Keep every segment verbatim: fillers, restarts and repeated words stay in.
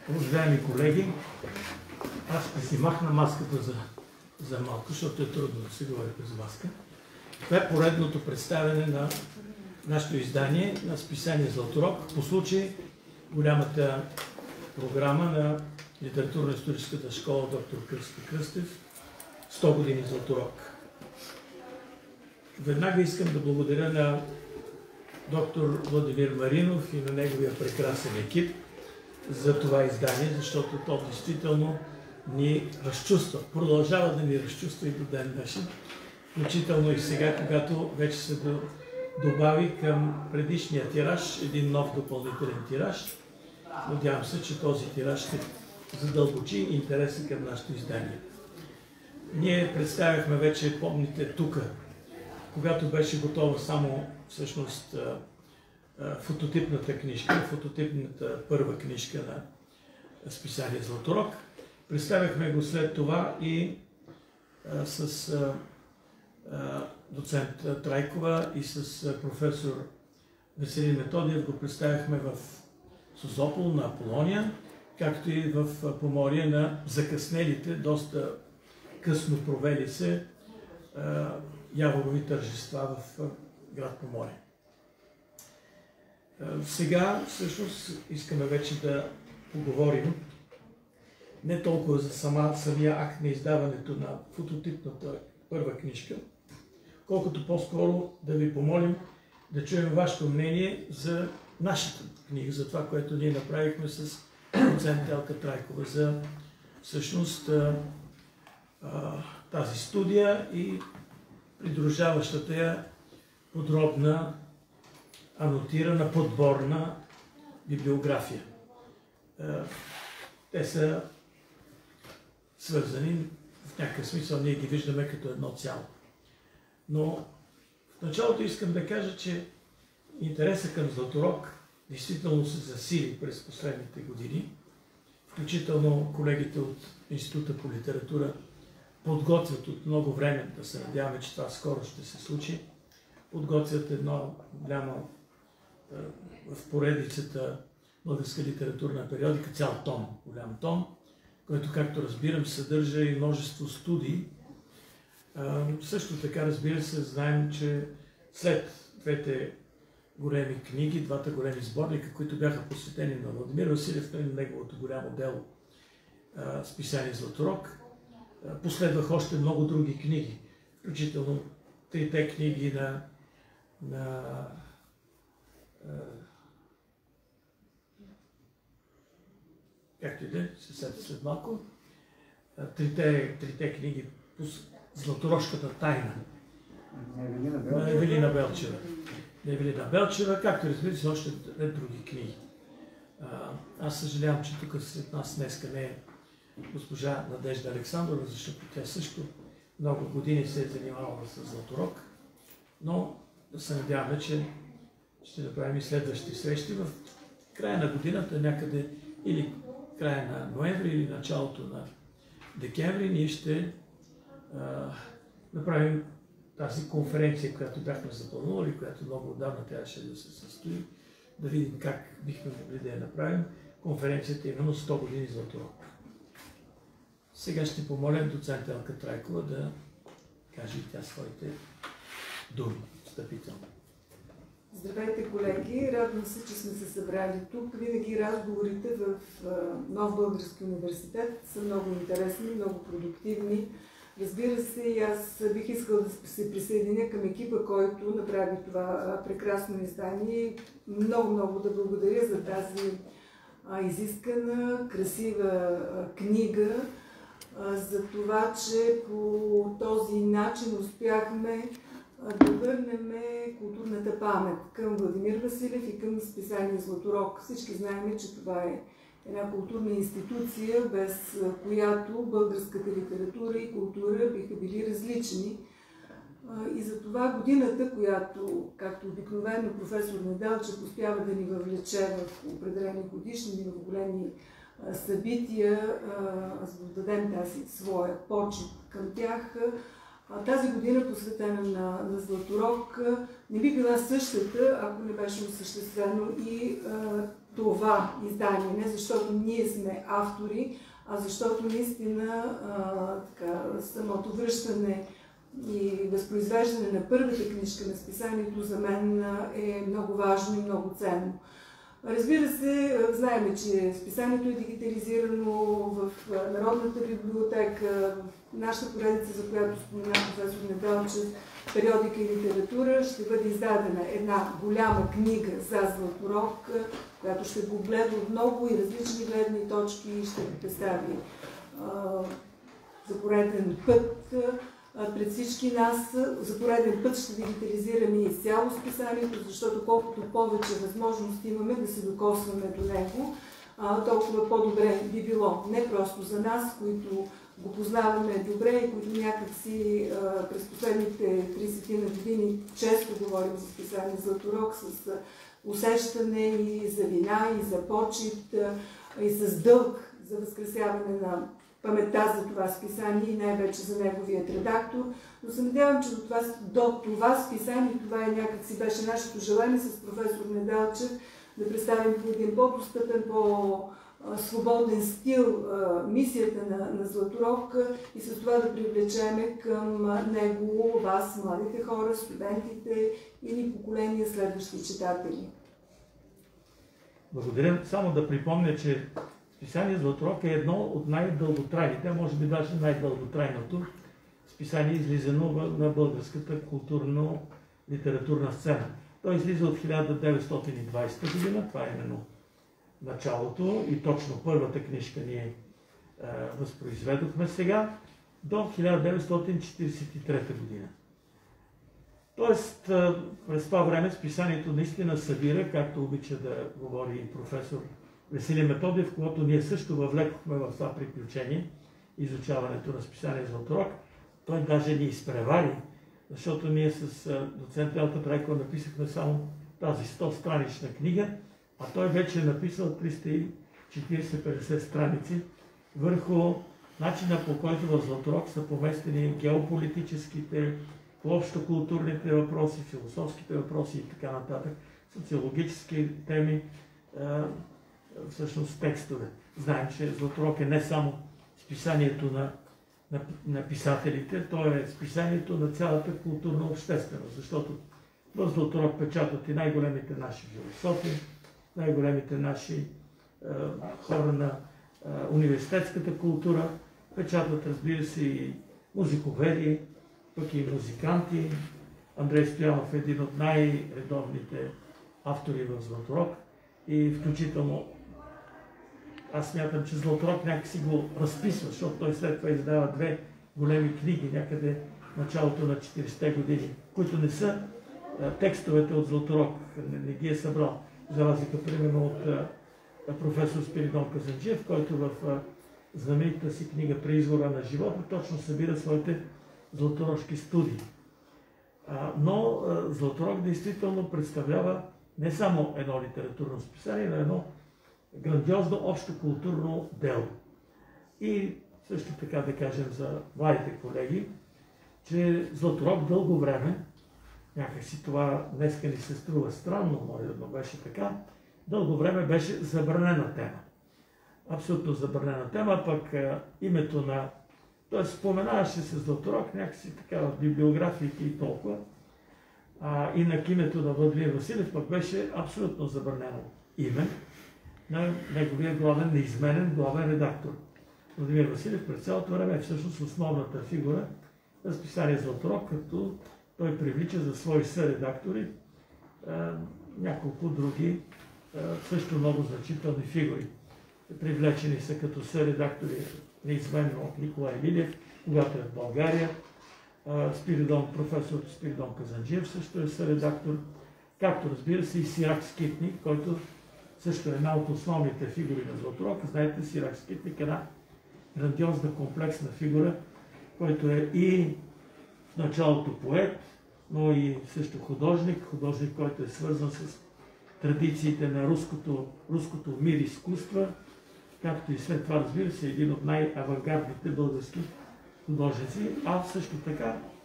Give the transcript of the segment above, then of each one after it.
Уважаеми колеги, аз ще си махна маската за, за малко, защото е трудно да се говори без маска. Това е поредното представяне на нашето издание на списание Златорог по случай голямата програма на литературно-историческата школа доктор Кръстев Кръстев сто години Златорог. Веднага искам да благодаря на доктор Владимир Маринов и на неговия прекрасен екип за това издание, защото то действително ни разчувства, продължава да ни разчувства и до ден днешен, включително и сега, когато вече се добави към предишния тираж един нов допълнителен тираж. Надявам се, че този тираж ще задълбочи интереса към нашето издание. Ние представяхме вече, помните, тук, когато беше готова само всъщност фототипната книжка, фототипната първа книжка на списание Златорог. Представяхме го след това и а, с а, а, доцент Трайкова и с а, професор Веселин Методиев го представяхме в Созопол на Аполония, както и в Поморие на закъснелите, доста късно провели се а, яворови тържества в а, град Поморие. Сега всъщност искаме вече да поговорим не толкова за сама, самия акт на издаването на фототипната първа книжка, колкото по-скоро да ви помолим да чуем вашето мнение за нашата книга, за това, което ние направихме с доцент Елка Трайкова, за всъщност тази студия и придружаващата я подробна анотирана, подборна библиография. Те са свързани, в някакъв смисъл ние ги виждаме като едно цяло. Но в началото искам да кажа, че интересът към Златорог действително се засили през последните години. Включително колегите от Института по литература подготвят от много време, да се надяваме, че това скоро ще се случи, подготвят едно голямо в поредицата Българска литературна периодика, цял том, голям том, който, както разбирам, съдържа и множество студии. Също така, разбира се, знаем, че след двете големи книги, двата големи сборника, които бяха посветени на Владимир Василев, на неговото голямо дело списание Златорог, последваха още много други книги, включително трите книги на, на както и да е, се сетя след малко, трите, трите книги по Златорожката тайна на Евелина Белчева. На Евелина Белчева, както и разбира се, още ред други книги. Аз съжалявам, че тук след нас днеска не е госпожа Надежда Александрова, защото тя също много години се е занимавала с Златорог, но да се надяваме, че ще направим и следващи срещи в края на годината, някъде или края на ноември или началото на декември, ние ще а, направим тази конференция, която бяхме запланували, която много отдавна трябваше да се състои, да видим как бихме могли да я направим. Конференцията е именно сто години Златорог. Сега ще помолям доцент Елка Трайкова да каже и тя своите думи встъпително. Здравейте, колеги! Радвам се, че сме се събрали тук. Винаги разговорите в Нов български университет са много интересни, много продуктивни. Разбира се, и аз бих искала да се присъединя към екипа, който направи това прекрасно издание. Много-много да благодаря за тази изискана, красива книга, за това, че по този начин успяхме да върнем културната памет към Владимир Василев и към списание Златорог. Всички знаем, че това е една културна институция, без която българската литература и култура биха били различни. И за това годината, която, както обикновено професор Неделчев успява да ни въвлече в определени годишни, в големи събития, за да дадем тази своя почет към тях, Тази година, посветена на, на Златорог, не би била същата, ако не беше осъществено и а, това издание. Не защото ние сме автори, а защото наистина а, така, самото връщане и възпроизвеждане на първата книжка на списанието за мен е много важно и много ценно. Разбира се, знаем, че списанието е дигитализирано в Народната библиотека, в нашата поредица, за която спомена професор Неделчев, периодика и литература, ще бъде издадена една голяма книга за Златорог, която ще го гледа от много и различни гледни точки и ще го представи за пореден път пред всички нас. За пореден път ще дигитализираме изцяло списанието, защото колкото повече възможности имаме да се докосваме до него, толкова по-добре би било. Не просто за нас, които го познаваме добре и които някакси през последните тридесет години често говорим за списание Златорог с усещане и за вина, и за почит, и с дълг за възкресяване на паметта за това списание и най-вече за неговият редактор. Но се надявам, че до това, до това списание, това е някакси беше нашето желание с професор Неделчев да представим по един по-достъпен, по-свободен стил мисията на, на Златорог и с това да привлечеме към него вас, младите хора, студентите или поколения следващи читатели. Благодаря. Само да припомня, че списание Златорог е едно от най-дълготрайните, може би даже най-дълготрайното списание, излизано на българската културно-литературна сцена. Той излиза от хиляда деветстотин и двадесета година, това е именно началото и точно първата книжка ние е, възпроизведохме сега, до хиляда деветстотин четиридесет и трета година. Тоест, е, през това време списанието наистина събира, както обича да говори и професор Веселин Методиев, когато ние също въвлекохме в това приключение, изучаването на списание Златорог. Той даже ни изпревари, защото ние с доцент Елка Трайкова написахме само тази сто странична книга, а той вече е написал триста и четиридесет до петдесет страници върху начина, по който в Златорог са поместени геополитическите, общокултурните въпроси, философските въпроси и така нататък, социологически теми, всъщност текстове. Знаем, че Златорог е не само списанието на, на, на писателите, то е списанието на цялата културна общественост, защото в Златорог печатат и най-големите наши философи, най-големите наши е, хора на е, университетската култура, печатат, разбира се, и музиковеди, пък и музиканти. Андрей Стоянов е един от най-редовните автори в Златорог и включително аз смятам, че Златорог някакси го разписва, защото той след това издава две големи книги някъде в началото на четиридесетте години, които не са а, текстовете от Златорог, не, не ги е събрал. За разлика, примерно, от а, професор Спиридон Казанджиев, който в а, знаменитата си книга "Преизвора на живота" точно събира своите златорожки студии. А, но а, Златорог действително представлява не само едно литературно списание, но едно грандиозно общо културно дело. И също така да кажем за младите колеги, че Златорог дълго време, някакси това днеска ни се струва странно, може да беше така, дълго време беше забранена тема. Абсолютно забранена тема, пък а, името на... Тоест споменаваше се Златорог някакси така в библиографиите и толкова. А, инак името на Владимир Василев пък беше абсолютно забранено име на неговия главен, неизменен главен редактор. Владимир Василев през цялото време е всъщност основната фигура на списание Златорог, като той привлича за свои съредактори а, няколко други а, също много значителни фигури. Привлечени са като съредактори неизменно от Николай Лилев, когато е в България. А, Спиридон, професор Спиридон Казанджиев също е съредактор, както разбира се и Сирак Скитник, който също е една от основните фигури на Златорог. Знаете, Сирак Скитник е една грандиозна комплексна фигура, който е и в началото поет, но и също художник, художник, който е свързан с традициите на руското, руското мир изкуства, както и след това, разбира се, един от най-авангардните български художници, а също така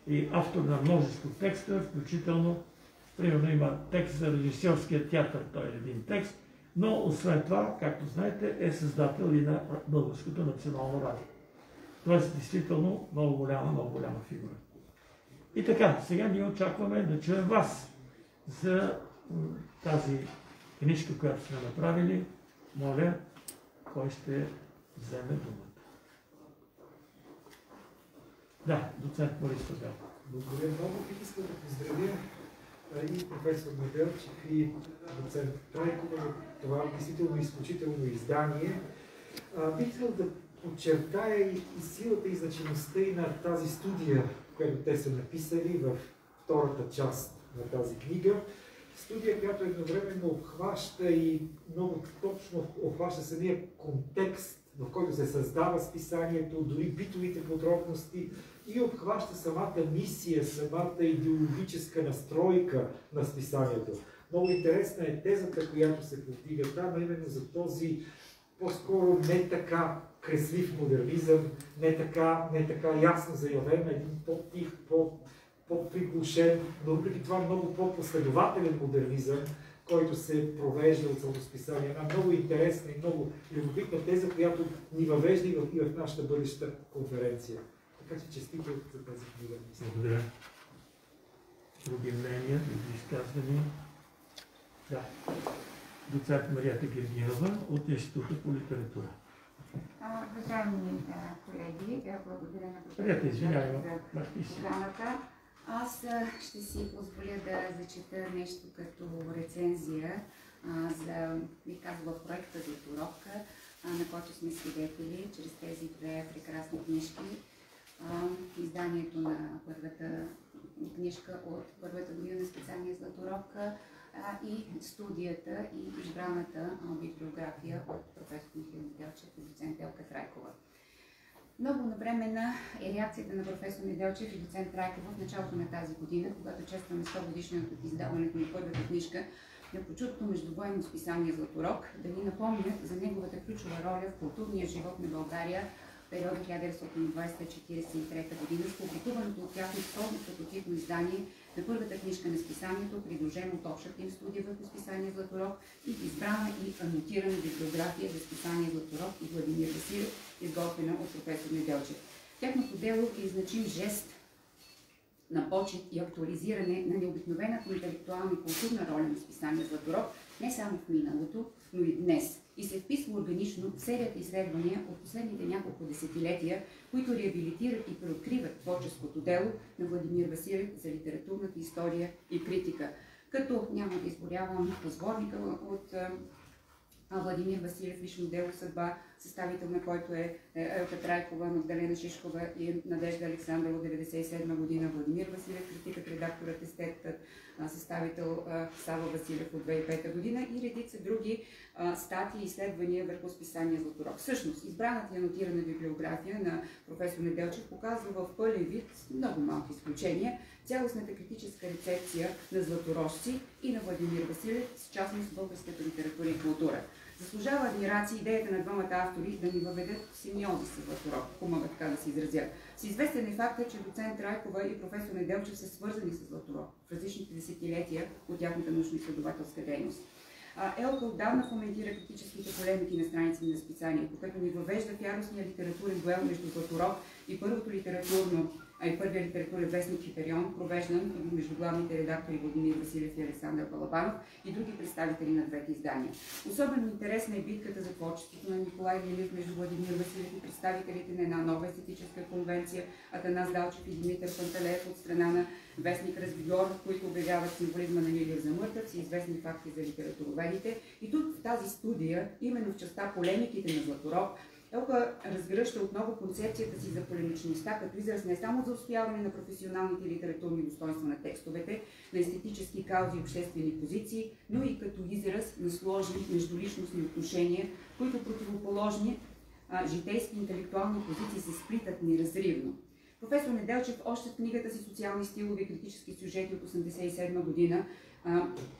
и автор на множество текста, включително, примерно има текст за режисьорския театър, той е един текст, но освен това, както знаете, е създател и на Българското национално радио. Тоест, действително, много голяма, много голяма фигура. И така, сега ние очакваме да чуем вас за тази книжка, която сме направили. Моля, кой ще вземе думата? Да, доцент Борис Павел. Благодаря много. Бих искал да поздравя и професор Неделчев, и доцент Трайкова. Това е действително изключително издание. Бих искал да подчертая и силата и значимостта и на тази студия, която те са написали в втората част на тази книга. Студия, която едновременно обхваща и много точно обхваща самия контекст, в който се създава списанието, дори битовите подробности, и обхваща самата мисия, самата идеологическа настройка на списанието. Много интересна е тезата, която се повдига там, именно за този по-скоро не така креслив модернизъм, не така, не така ясно заявен, един по-тих, по по-приглушен, но въпреки това много по-последователен модернизъм, който се провежда от самото списание. Една много интересна и много любопитна теза, която ни въвежда и в, и в нашата бъдеща конференция. Така че честито за тази книга. Благодаря. Други мнения, други изказвания? Да. Доцент Марията Гергинова от Института по литература. Уважаеми колеги, благодаря на Марията, извинявай, за програмата. Аз ще си позволя да зачета нещо като рецензия а, за, бих казала, проекта за урок, на който сме свидетели чрез тези две прекрасни книжки. А, изданието на първата книжка от първата година на специалния Златорог и студията и избраната библиография от професор Михаил Неделчев и доцент Елка Трайкова. Много навременна е реакцията на професор Неделчев и доцент Трайкова в началото на тази година, когато честваме сто годишнината от издаването на първата книжка на почутно междувоенно списание Златорог, да ни напомнят за неговата ключова роля в културния живот на България в периода хиляда деветстотин и двадесета до четиридесет и трета година с публикуването от тяхно второ прототипно издание на първата книжка на списанието, придружено от общата им студия върху списание Златорог и избрана и анотирана библиография за списание Златорог и Владимир Василев, изготвена от професор Неделчев. Тяхното дело е значим жест на почет и актуализиране на необикновената интелектуална и културна роля на списание Златорог не само в миналото, но и днес. И се вписва органично в серията изследвания от последните няколко десетилетия, които реабилитират и преоткриват творческото дело на Владимир Василев за литературната история и критика. Като няма да изборявам сборника от Владимир Василев, лично дело съдба, съставител на който е Елка Трайкова, Магдалена Шишкова и Надежда Александрова от деветдесет и седма година, Владимир Василев, критикът, редакторът, естетът, съставител Сава Василев от две хиляди и пета година и редица други статии и изследвания върху списание Златорог. Всъщност, избраната и анотирана библиография на професор Неделчев показва в пълен вид, много малки изключения, цялостната критическа рецепция на златорожци и на Владимир Василев, с частност българската литература и култура. Заслужава адмирация идеята на двамата автори да ни въведат симбиози с Златорог, ако мога така да се изразя. С известен е факта, че доцент Трайкова и професор Неделчев са свързани с Златорог в различните десетилетия от тяхната научно-изследователска дейност. Елка отдавна коментира критическите полемики на страниците на списанието, като ни въвежда в яростния литературен дуел между Златорог и първото литературно а и първият литературен вестник Хиперион, провеждан между главните редактори Владимир Василев и Александър Балабанов и други представители на двете издания. Особено интересна е битката за творчеството на Николай Лилев между Владимир Василев и представителите на една нова естетическа конвенция Атанас Далчев и Димитър Панталеев от страна на вестник Развигор, които обявяват символизма на Лилев за мъртъв, с известни факти за литературоведите. И тук в тази студия, именно в частта полемиките на Златорог, Елка разгръща отново концепцията си за полемичността, като израз не само за устояване на професионалните и литературни достоинства на текстовете, на естетически каузи и обществени позиции, но и като израз на сложни междуличностни отношения, които противоположни а, житейски и интелектуални позиции се сплитат неразривно. Професор Неделчев още в книгата си "Социални стилови и критически сюжети" от осемдесет и седма година а,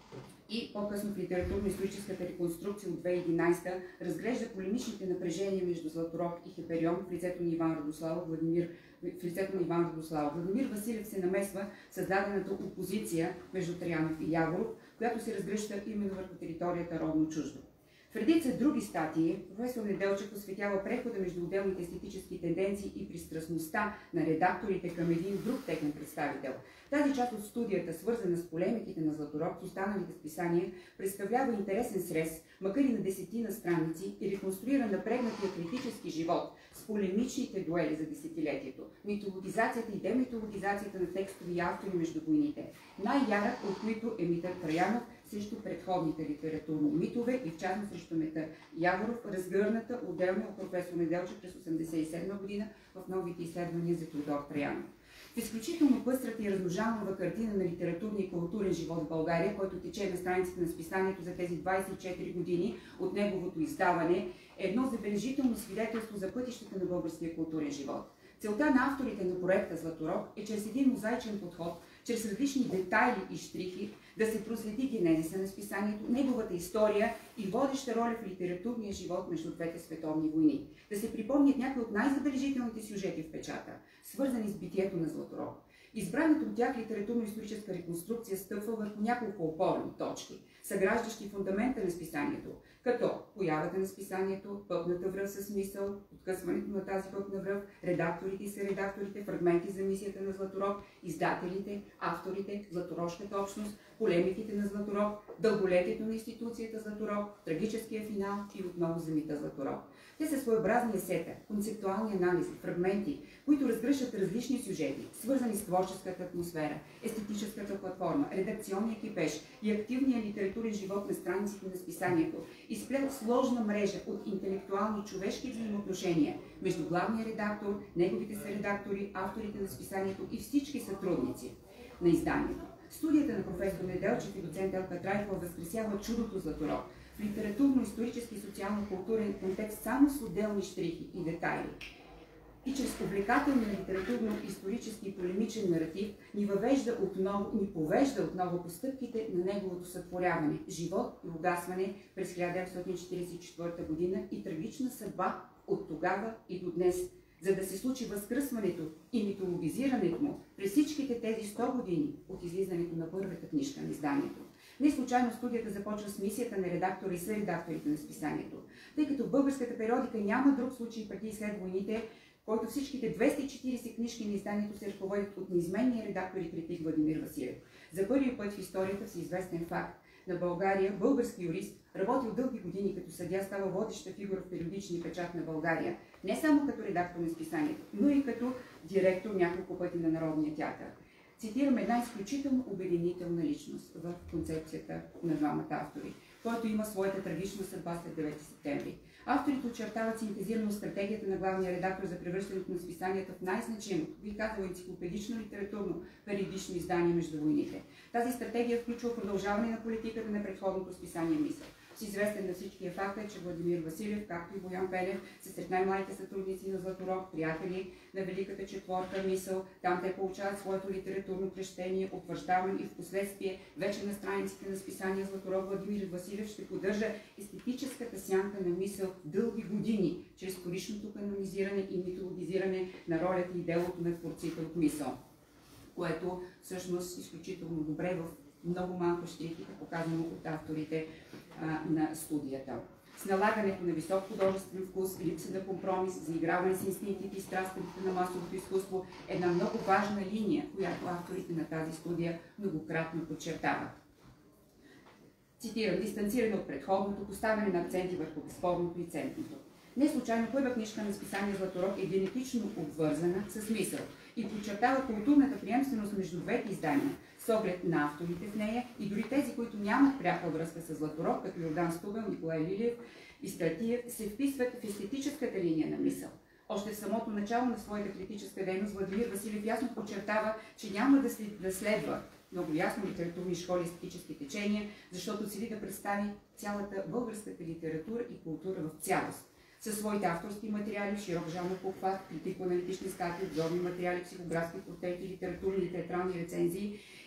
и по-късно в литературно-историческата реконструкция от две хиляди и единадесета разглежда полемичните напрежения между Златорог и Хиперион в лицето на Иван Радославов, Владимир, в лицето на Иван Радославов. Владимир Василев се намесва в създадената опозиция между Траянов и Яворов, която се разгръща именно върху територията родно чуждо. В редица други статии професор Неделчев осветява прехода между отделните естетически тенденции и пристрастността на редакторите към един друг техен представител. Тази част от студията, свързана с полемиките на Златорог с останалите списания, представлява интересен срез, макар и на десетина страници, и реконструира напрегнатия критически живот с полемичните дуели за десетилетието, митологизацията и демитологизацията на текстови автори между войните, най-ярък от които е митът Траянов срещу предходните литературни митове и в частност срещу мета Яворов, разгърната отделно от професор Неделчев през осемдесет и седма година в новите изследвания за Теодор Траянов. В изключително пъстрата и размножавана картина на литературния и културен живот в България, който тече на страниците на списанието за тези двадесет и четири години от неговото издаване, е едно забележително свидетелство за пътищата на българския културен живот. Целта на авторите на проекта Златорог е чрез един мозаичен подход, чрез различни детайли и штрихи, да се проследи генезиса на списанието, неговата история и водеща роля в литературния живот между двете световни войни. Да се припомнят някои от най-забележителните сюжети в печата, свързани с битието на Златорог. Избраната от тях литературно-историческа реконструкция стъпва върху няколко опорни точки, съграждащи фундамента на списанието, като появата на списанието, пъпната връв с мисъл, откъсването на тази пъпна връв, редакторите и съредакторите, фрагменти за мисията на Златорог, издателите, авторите, златорожката общност, полемиките на Златорог, дълголетието на институцията Златорог, трагическия финал и отново за мита Златорог. Те са своеобразни есета, концептуални анализи, фрагменти, които разгръщат различни сюжети, свързани с творческата атмосфера, естетическата платформа, редакционния кипеж и активния литературен живот на страниците на списанието, изплет сложна мрежа от интелектуални човешки взаимоотношения между главния редактор, неговите съредактори, авторите на списанието и всички сътрудници на изданието. Студията на професор Неделчев и доцент Елка Трайкова възкресява чудото Златорог в литературно-исторически и социално-културен контекст само с отделни щрихи и детайли. И чрез увлекателния литературно-исторически и полемичен наратив ни въвежда отново, ни повежда отново по стъпките на неговото сътворяване, живот и угасване през хиляда деветстотин четиридесет и четвърта година и трагична съдба от тогава и до днес, за да се случи възкръсването и митологизирането му през всичките тези сто години от излизането на първата книжка на изданието. Не случайно студията започва с мисията на редактора и съредакторите на списанието, тъй като в българската периодика няма друг случай преди и след войните, който всичките двеста и четиридесет книжки на изданието се ръководят от неизменния редактор и критик Владимир Василев. За първи път в историята си известен факт на България, български юрист, работил дълги години като съдия, става водеща фигура в периодичния печат на България, не само като редактор на списанието, но и като директор няколко пъти на Народния театър. Цитирам една изключително обединителна личност в концепцията на двамата автори, който има своята трагична съдба след девети септември. Авторите очертават синтезирано стратегията на главния редактор за превръщането на списанието в най-значимото, бих казала енциклопедично литературно периодично издание между войните. Тази стратегия включва продължаване на политиката на предходното списание Мисъл. С известен на всички е факта, че Владимир Василев, както и Боян Пелев, са сред най-младите сътрудници на Златорог, приятели на Великата четворка Мисъл. Там те получават своето литературно кръщение, утвърждаване и в последствие вече на страниците на списание Златорог Владимир Василев ще поддържа естетическата сянка на Мисъл дълги години, чрез вторичното канонизиране и митологизиране на ролята и делото на творците от Мисъл, което всъщност изключително добре в много малко щрихи е показано от авторите а, на студията. С налагането на висок художествен вкус, липса на компромис, заиграване с инстинктите и страстите на масовото изкуство е една много важна линия, която авторите на тази студия многократно подчертават. Цитирам: дистанциране от предходното, поставяне на акценти върху безспорното и ценното. Не случайно първа книжка на списание Златорог е генетично обвързана с мисъл и подчертава културната приемственост между двете издания, с оглед на авторите в нея и дори тези, които нямат пряка връзка с Златорог, като Йордан Стугъл, Николай Лилиев и Стратиев, се вписват в естетическата линия на мисъл. Още в самото начало на своята критическа дейност Владимир Василев ясно подчертава, че няма да, след, да следва много ясно литературни школи и естетически течения, защото цели да представи цялата българската литература и култура в цялост. Със своите авторски материали, широк жанров обхват, критико-аналитични статии, обзорни материали, психографски портрети, литературни и театрални рецензии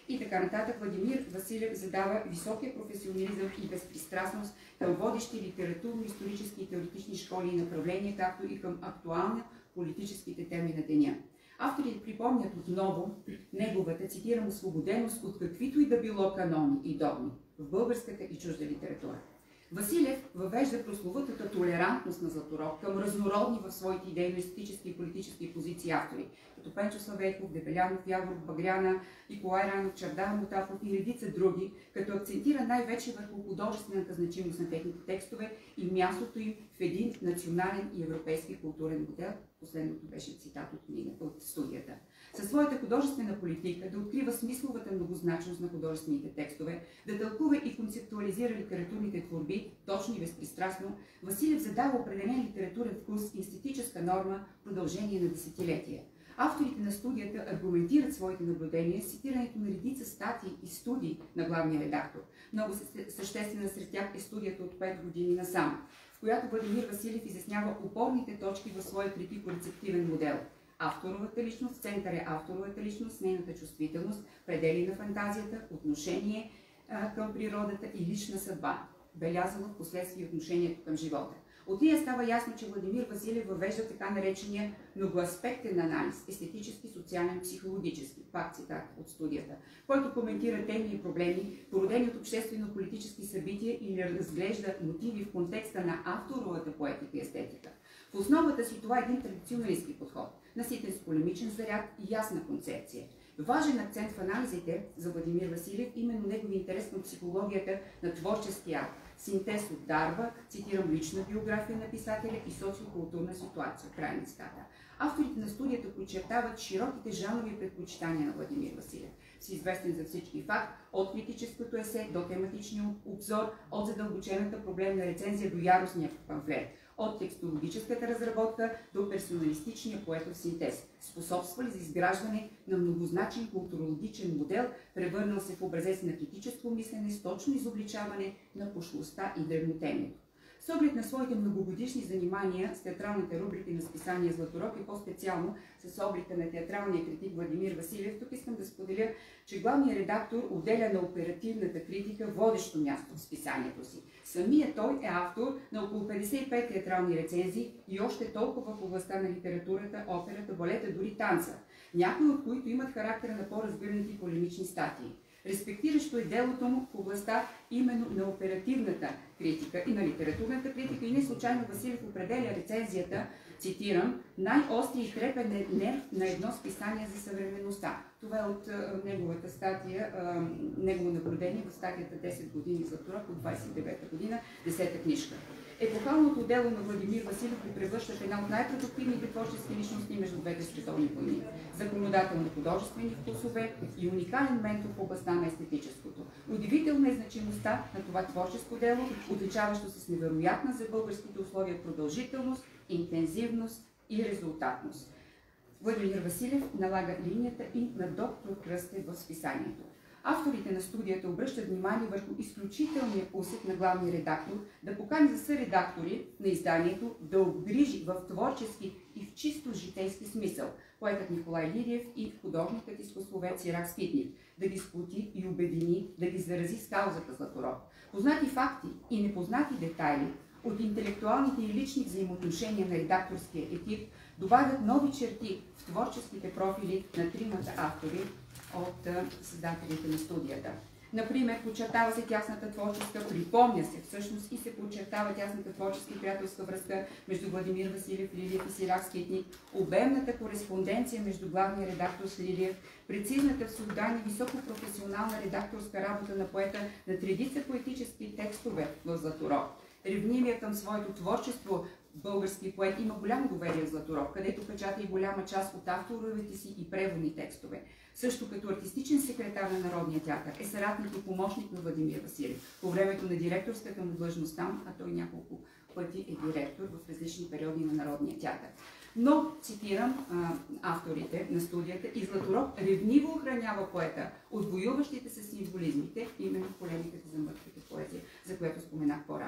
И така нататък, Владимир Василев задава високия професионализъм и безпристрастност към водещи литературно-исторически и теоретични школи и направления, както и към актуални политическите теми на деня. Авторите припомнят отново неговата, цитирам, освободеност от каквито и да било канони и догми в българската и чужда литература. Василев въвежда прословутата толерантност на Златорог към разнородни в своите идейно-естетически и политически позиции автори, като Пенчо Славейков, Дебелянов, Явор Багряна, Николай Райнов, Чавдар Мутафов и редица други, като акцентира най-вече върху художествената значимост на техните текстове и мястото им в един национален и европейски културен модел. Последното беше цитат от книгата, от студията. Със своята художествена политика да открива смисловата многозначност на художествените текстове, да тълкува и концептуализира литературните творби, точно и безпристрастно, Василев задава определен литературен вкус и естетическа норма в продължение на десетилетия. Авторите на студията аргументират своите наблюдения с цитирането на редица статии и студии на главния редактор. Много съществена сред тях е студията от пет години насам, в която Владимир Василев изяснява опорните точки в своя критико-рецептивен модел. Авторовата личност, в център е авторовата личност, нейната чувствителност, предели на фантазията, отношение а, към природата и лична съдба, белязала в последствие отношението към живота. От нея става ясно, че Владимир Василев въвежда така наречения многоаспектен анализ, естетически, социален, психологически, пак цитат от студията, който коментира теми и проблеми, породени от обществено-политически събития или разглежда мотиви в контекста на авторовата поетика и естетика. В основата си това е един традиционалистки подход, наситен с полемичен заряд и ясна концепция. Важен акцент в анализите за Владимир Василев именно негови интерес към психологията на творческия акт, синтез от дарба, цитирам, лична биография на писателя и социокултурна ситуация, край на цитата. Авторите на студията подчертават широките жанрови предпочитания на Владимир Василев, всеизвестен за всички факт, от критическото есе до тематичния обзор, от задълбочената проблемна рецензия до яростния памфлет, от текстологическата разработка до персоналистичния поетов синтез, способствали за изграждане на многозначен културологичен модел, превърнал се в образец на критическо мислене с точно изобличаване на пошлостта и древнотемието. С оглед на своите многогодишни занимания с театралните рубрики на списание Златорог и по-специално с облика на театралния критик Владимир Василев, тук искам да споделя, че главният редактор отделя на оперативната критика водещо място в списанието си. Самият той е автор на около петдесет и пет театрални рецензии и още толкова в областта на литературата, операта, балета, дори танца, някои от които имат характера на по-разгърнати полемични статии. Респектиращо е делото му в областта именно на оперативната критика и на литературната критика и не случайно Василев определя рецензията, цитирам, най-остри и трепен нерв на едно списание за съвременността. Това е от а, неговата статия, а, негово наблюдение в статията десет години Златорог от двадесет и девета година, десета книжка. Епохалното дело на Владимир Василев го превръща в една от най-продуктивните творчески личности между двете световни войни. Законодателно художествени вкусове и уникален ментор в областта на естетическото. Удивителна е значимостта на това творческо дело, отличаващо се с невероятна за българските условия продължителност, интензивност и резултатност. Владимир Василев налага линията и на доктор Кръстев в списанието. Авторите на студията обръщат внимание върху изключителния усет на главния редактор да покани за съредактори на изданието да обгрижи в творчески и в чисто житейски смисъл поетът Николай Лириев и художникът изкуствовед Сирак Скитник, да ги сплоти и обедини, да ги зарази с каузата Златорог. Познати факти и непознати детайли от интелектуалните и лични взаимоотношения на редакторския екип добавят нови черти в творческите профили на тримата автори от създателите на студията. Например, подчертава се тясната творческа, припомня се всъщност и се подчертава тясната творческа и приятелска връзка между Владимир Василев, Лилиев и Сирак Скитник, обемната кореспонденция между главния редактор с Лилиев, прецизната всеотдайна и високопрофесионална редакторска работа на поета на редица поетически текстове в Златорог. Ревнимия към своето творчество български поет има голямо доверие в Златорог, където печата и голяма част от авторовете си и преводни текстове. Също като артистичен секретар на Народния театър е съратник и помощник на Владимир Василев. По времето на директорската му длъжност там, а той няколко пъти е директор в различни периоди на Народния театър. Но, цитирам а, авторите на студията, и Златорог ревниво охранява поета от воюващите с символизмите, именно полемиката за мъртвата поезия, за която споменах по-рано.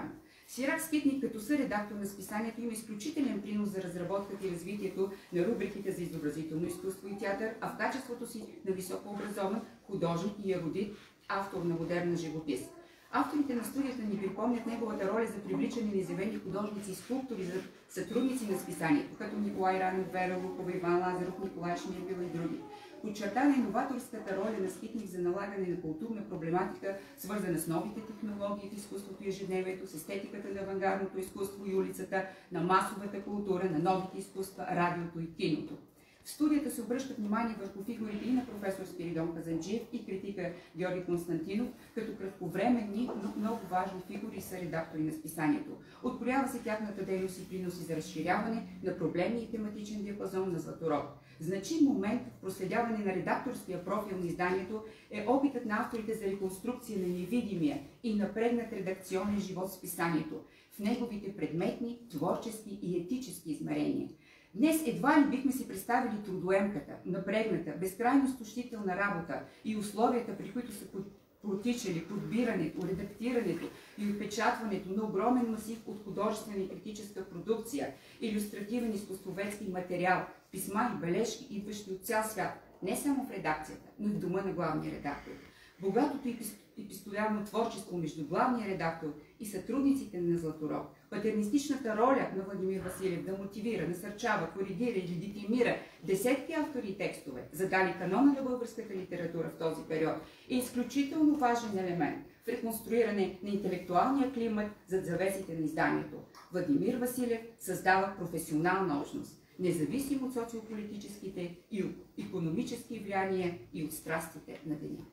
Сирак Скитник, като съредактор на списанието, има изключителен принос за разработката и развитието на рубриките за изобразително изкуство и театър, а в качеството си на високообразован художник и ерудит, автор на модерна живопис. Авторите на студията ни припомнят неговата роля за привличане на изявени художници и скулптори за сътрудници на списанието, като Николай Ранев, Вера Лукова, Иван Лазаров, Николай Шмирбил и други. Подчертана иноваторската роля на Скитник за налагане на културна проблематика, свързана с новите технологии в изкуството и ежедневието, с естетиката на авангардното изкуство и улицата, на масовата култура, на новите изкуства, радиото и киното. В студията се обръща внимание върху фигурите и на професор Спиридон Казанджиев и критика Георги Константинов, като кратковременни, но много важни фигури са редактори на списанието. Откроява се тяхната дейност и приноси за разширяване на проблемния и тематичен диапазон на Златорог. Значим момент в проследяване на редакторския профил на изданието е опитът на авторите за реконструкция на невидимия и напрегнат редакционен живот в списанието, в неговите предметни, творчески и етически измерения. Днес едва ли бихме си представили трудоемката, напрегната, безкрайно изтощителна работа и условията, при които са протичали подбирането, редактирането и отпечатването на огромен масив от художествена и критическа продукция, илюстративен изкуствоведски материал, писма и бележки, идващи от цял свят, не само в редакцията, но и в дома на главния редактор. Богатото епистолярно творчество между главния редактор и сътрудниците на Златорог, патернистичната роля на Владимир Василев да мотивира, насърчава, коригира и легитимира десетки автори и текстове, задали канона на българската литература в този период, е изключително важен елемент в реконструиране на интелектуалния климат зад завесите на изданието. Владимир Василев създава професионална общност, независимо от социополитическите и икономически влияния и от страстите на деня.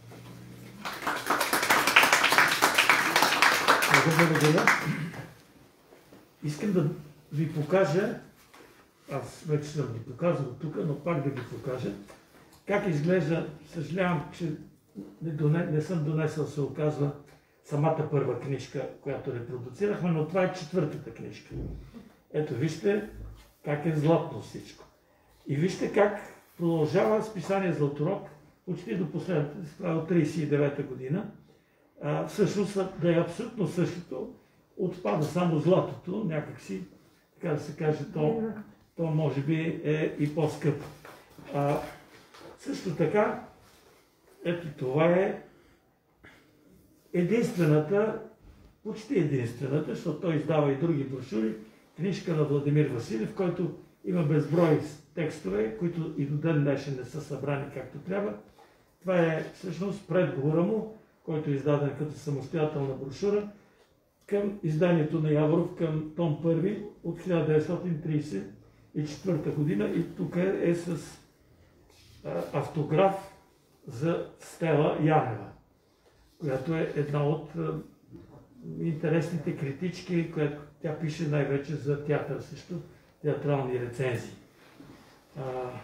Благодаря. Искам да ви покажа, аз вече съм ви показал тук, но пак да ви покажа, как изглежда, съжалявам, че не, доне, не съм донесъл, се оказва, самата първа книжка, която репродуцирахме, но това е четвъртата книжка. Ето, вижте как е златно всичко. И вижте как продължава списание Златорог почти до последната, от тридесет и девета година. А, всъщност да е абсолютно същото, отпада само златото, някакси, така да се каже, то, то може би е и по-скъпо. Също така, ето това е единствената, почти единствената, защото той издава и други брошури, книжка на Владимир Василев, който има безброй текстове, които и до ден днешен не са събрани както трябва. Това е всъщност предговора му, който е издаден като самостоятелна брошура към изданието на Яворов към том първи от хиляда деветстотин тридесет и четвърта година и тук е с а, автограф за Стела Янева, която е една от а, интересните критички, която тя пише най-вече за театър, също театрални рецензии. А,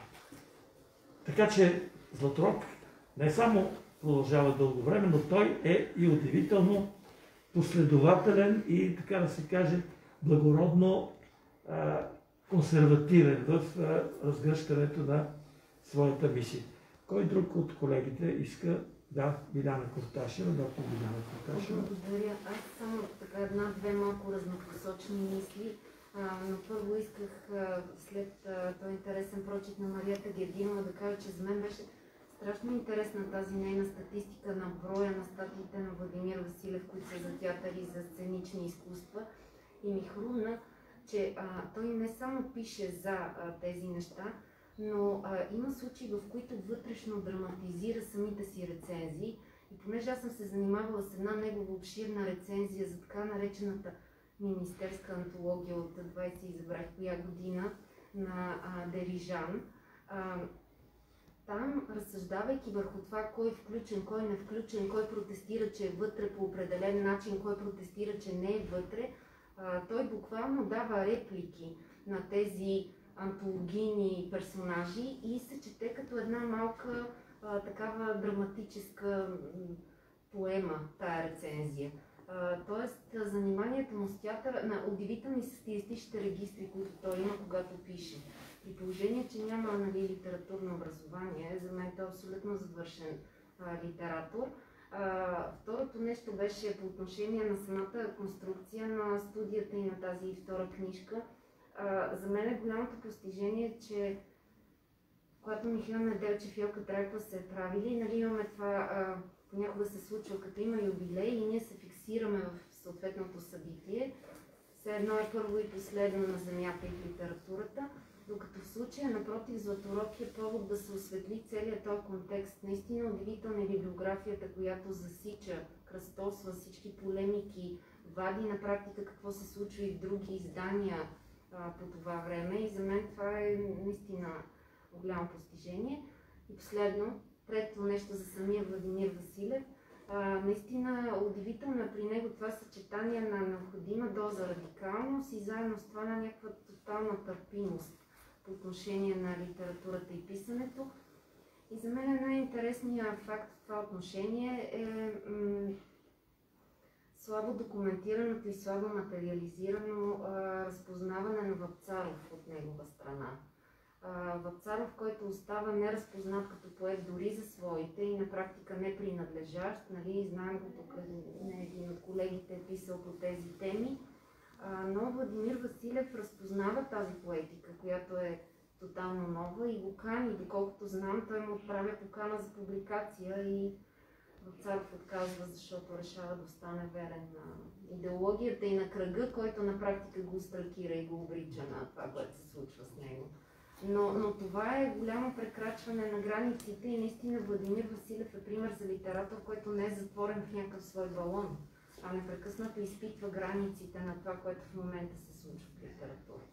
така че Златорог не само продължава дълго време, но той е и удивително последователен и, така да се каже, благородно а, консервативен в а, разгръщането на своята мисия. Кой друг от колегите иска? Да, Биляна Курташева, доктор Биляна Курташева. Благодаря. Аз само така една-две малко разнопосочни мисли. А, но първо исках а, след а, този интересен прочит на Марията Гергинова да кажа, че за мен беше страшно интересна тази нейна статистика на броя на статиите на Владимир Василев, които са за театър и за сценични изкуства. И ми хрумна, че а, той не само пише за а, тези неща, но а, има случаи, в които вътрешно драматизира самите си рецензии. И понеже аз съм се занимавала с една негова обширна рецензия за така наречената министерска антология от двайсет и забрах коя година на а, Дерижан, а, там, разсъждавайки върху това кой е включен, кой не е включен, кой протестира, че е вътре по определен начин, кой протестира, че не е вътре, а, той буквално дава реплики на тези антологийни персонажи и се чете като една малка а, такава драматическа поема, тая рецензия. А, тоест, заниманието му с театър, на удивителни са стилистичните регистри, които той има, когато пише. При положение, че няма, нали, литературно образование, за мен той е абсолютно завършен а, литератор. А, второто нещо беше по отношение на самата конструкция на студията и на тази втора книжка. А, за мен е голямото постижение, че когато Михаил Неделчев и Елка Дракова се е правили, нали, имаме това, а, понякога се случва, като има юбилей и ние се фиксираме в съответното събитие. Все едно е първо и последно на земята и в литературата, докато в случая, напротив, Златорог е повод да се осветли целият този контекст. Наистина удивителна е библиографията, която засича, кръстосва всички полемики, вади на практика какво се случва и в други издания а, по това време. И за мен това е наистина голямо постижение. И последно, трето нещо за самия Владимир Василев. А, наистина удивително е при него това съчетание на необходима доза радикалност и заедно с това на някаква тотална търпимост по отношение на литературата и писането. И за мен най-интересният факт в това отношение е м- слабо документираното и слабо материализирано а, разпознаване на Вапцаров от негова страна. Вапцаров, който остава неразпознат като поет дори за своите и на практика не принадлежащ, нали, знаем го тук, не един от колегите е писал по тези теми, а, но Владимир Василев разпознава тази поетика, която е тотално нова и го кани, доколкото знам, той му отправя покана за публикация и Вапцаров отказва, защото решава да остане верен на идеологията и на кръга, който на практика го стракира и го обрича на това, което се случва с него. Но, но това е голямо прекрачване на границите и наистина Владимир Василев е пример за литератор, който не е затворен в някакъв свой балон, а непрекъснато изпитва границите на това, което в момента се случва в литературата.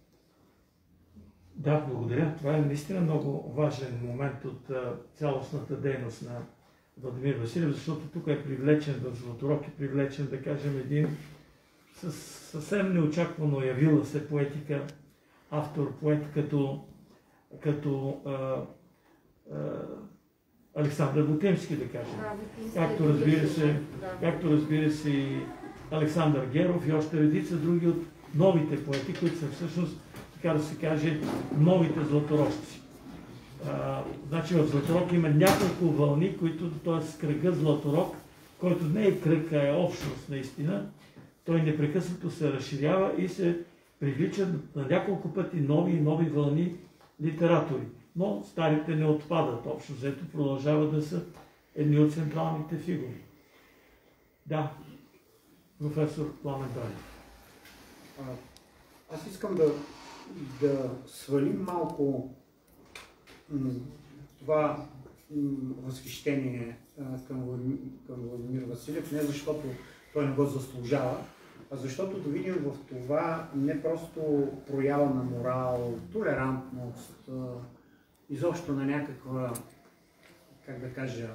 Да, благодаря. Това е наистина много важен момент от а, цялостната дейност на Владимир Василев, защото тук е привлечен в Златорог, е привлечен, да кажем, един с съвсем неочаквано явила се поетика, автор, поет като, като а, а, Александър Бутимски, да кажем. Да, както, разбира се, да. както разбира се и Александър Геров и още редица други от новите поети, които са всъщност, така да се каже, новите златорожци. А, значи в Златорог има няколко вълни, които, т.е. кръга Златорог, който не е кръг, а е общност наистина, той непрекъснато се разширява и се привличат на няколко пъти нови и нови вълни литератори. Но старите не отпадат, общо взето продължават да са едни от централните фигури. Да, професор Пламен Драйев. Аз искам да, да свалим малко м, това м, възхищение а, към, към Владимир Василев, не защото той не го заслужава, а защото да видим в това не просто проява на морал, толерантност, а, изобщо на някаква, как да кажа,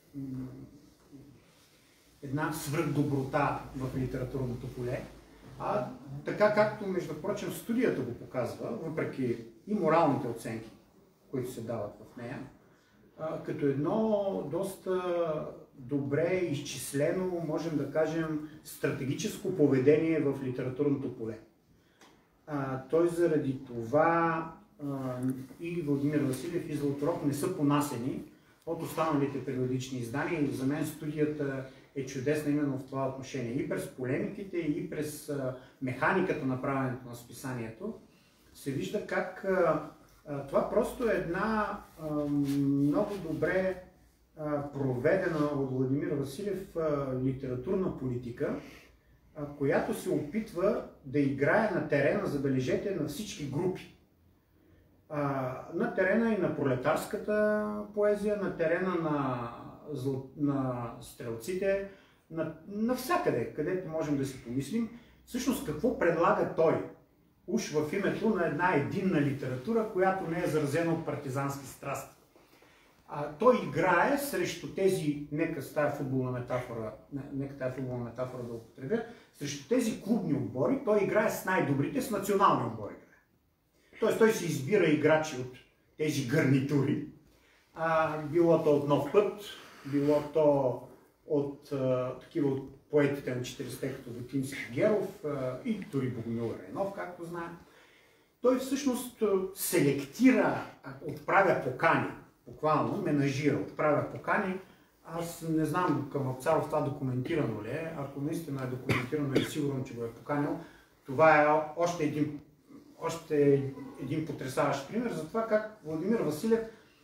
една свръхдоброта в литературното поле, а така както, между прочим, студията го показва, въпреки и моралните оценки, които се дават в нея, а, като едно доста добре изчислено, можем да кажем, стратегическо поведение в литературното поле. А, той заради това а, и Владимир Василев и Златорог не са понасени от останалите периодични издания и за мен студията е чудесна именно в това отношение. И през полемиките, и през а, механиката на правенето на списанието се вижда как а, а, това просто е една а, много добре а, проведена от Владимир Василев а, литературна политика, а, която се опитва да играе на терена, забележете, на всички групи. А, на терена и на пролетарската поезия, на терена на, на стрелците, на, навсякъде, където можем да си помислим. Всъщност какво предлага той? Уж в името на една единна литература, която не е заразена от партизански страсти. А, той играе срещу тези, нека тая футболна метафора, нека тая футболна метафора да употребя, срещу тези клубни отбори, той играе с най-добрите, с национални отбори. Тоест той се избира играчи от тези гарнитури, а, било то от Нов път, било то от а, такива от поетите на четиридесетте, като Бутимски, Геров а, и дори Богомил Райнов, както знаем. Той всъщност селектира, отправя покани, буквално менажира, отправя покани аз не знам към Вапцаров това документирано ли е. Ако наистина е документирано и сигурно, че го е поканил, това е още един, още един потресаващ пример за това как Владимир Василев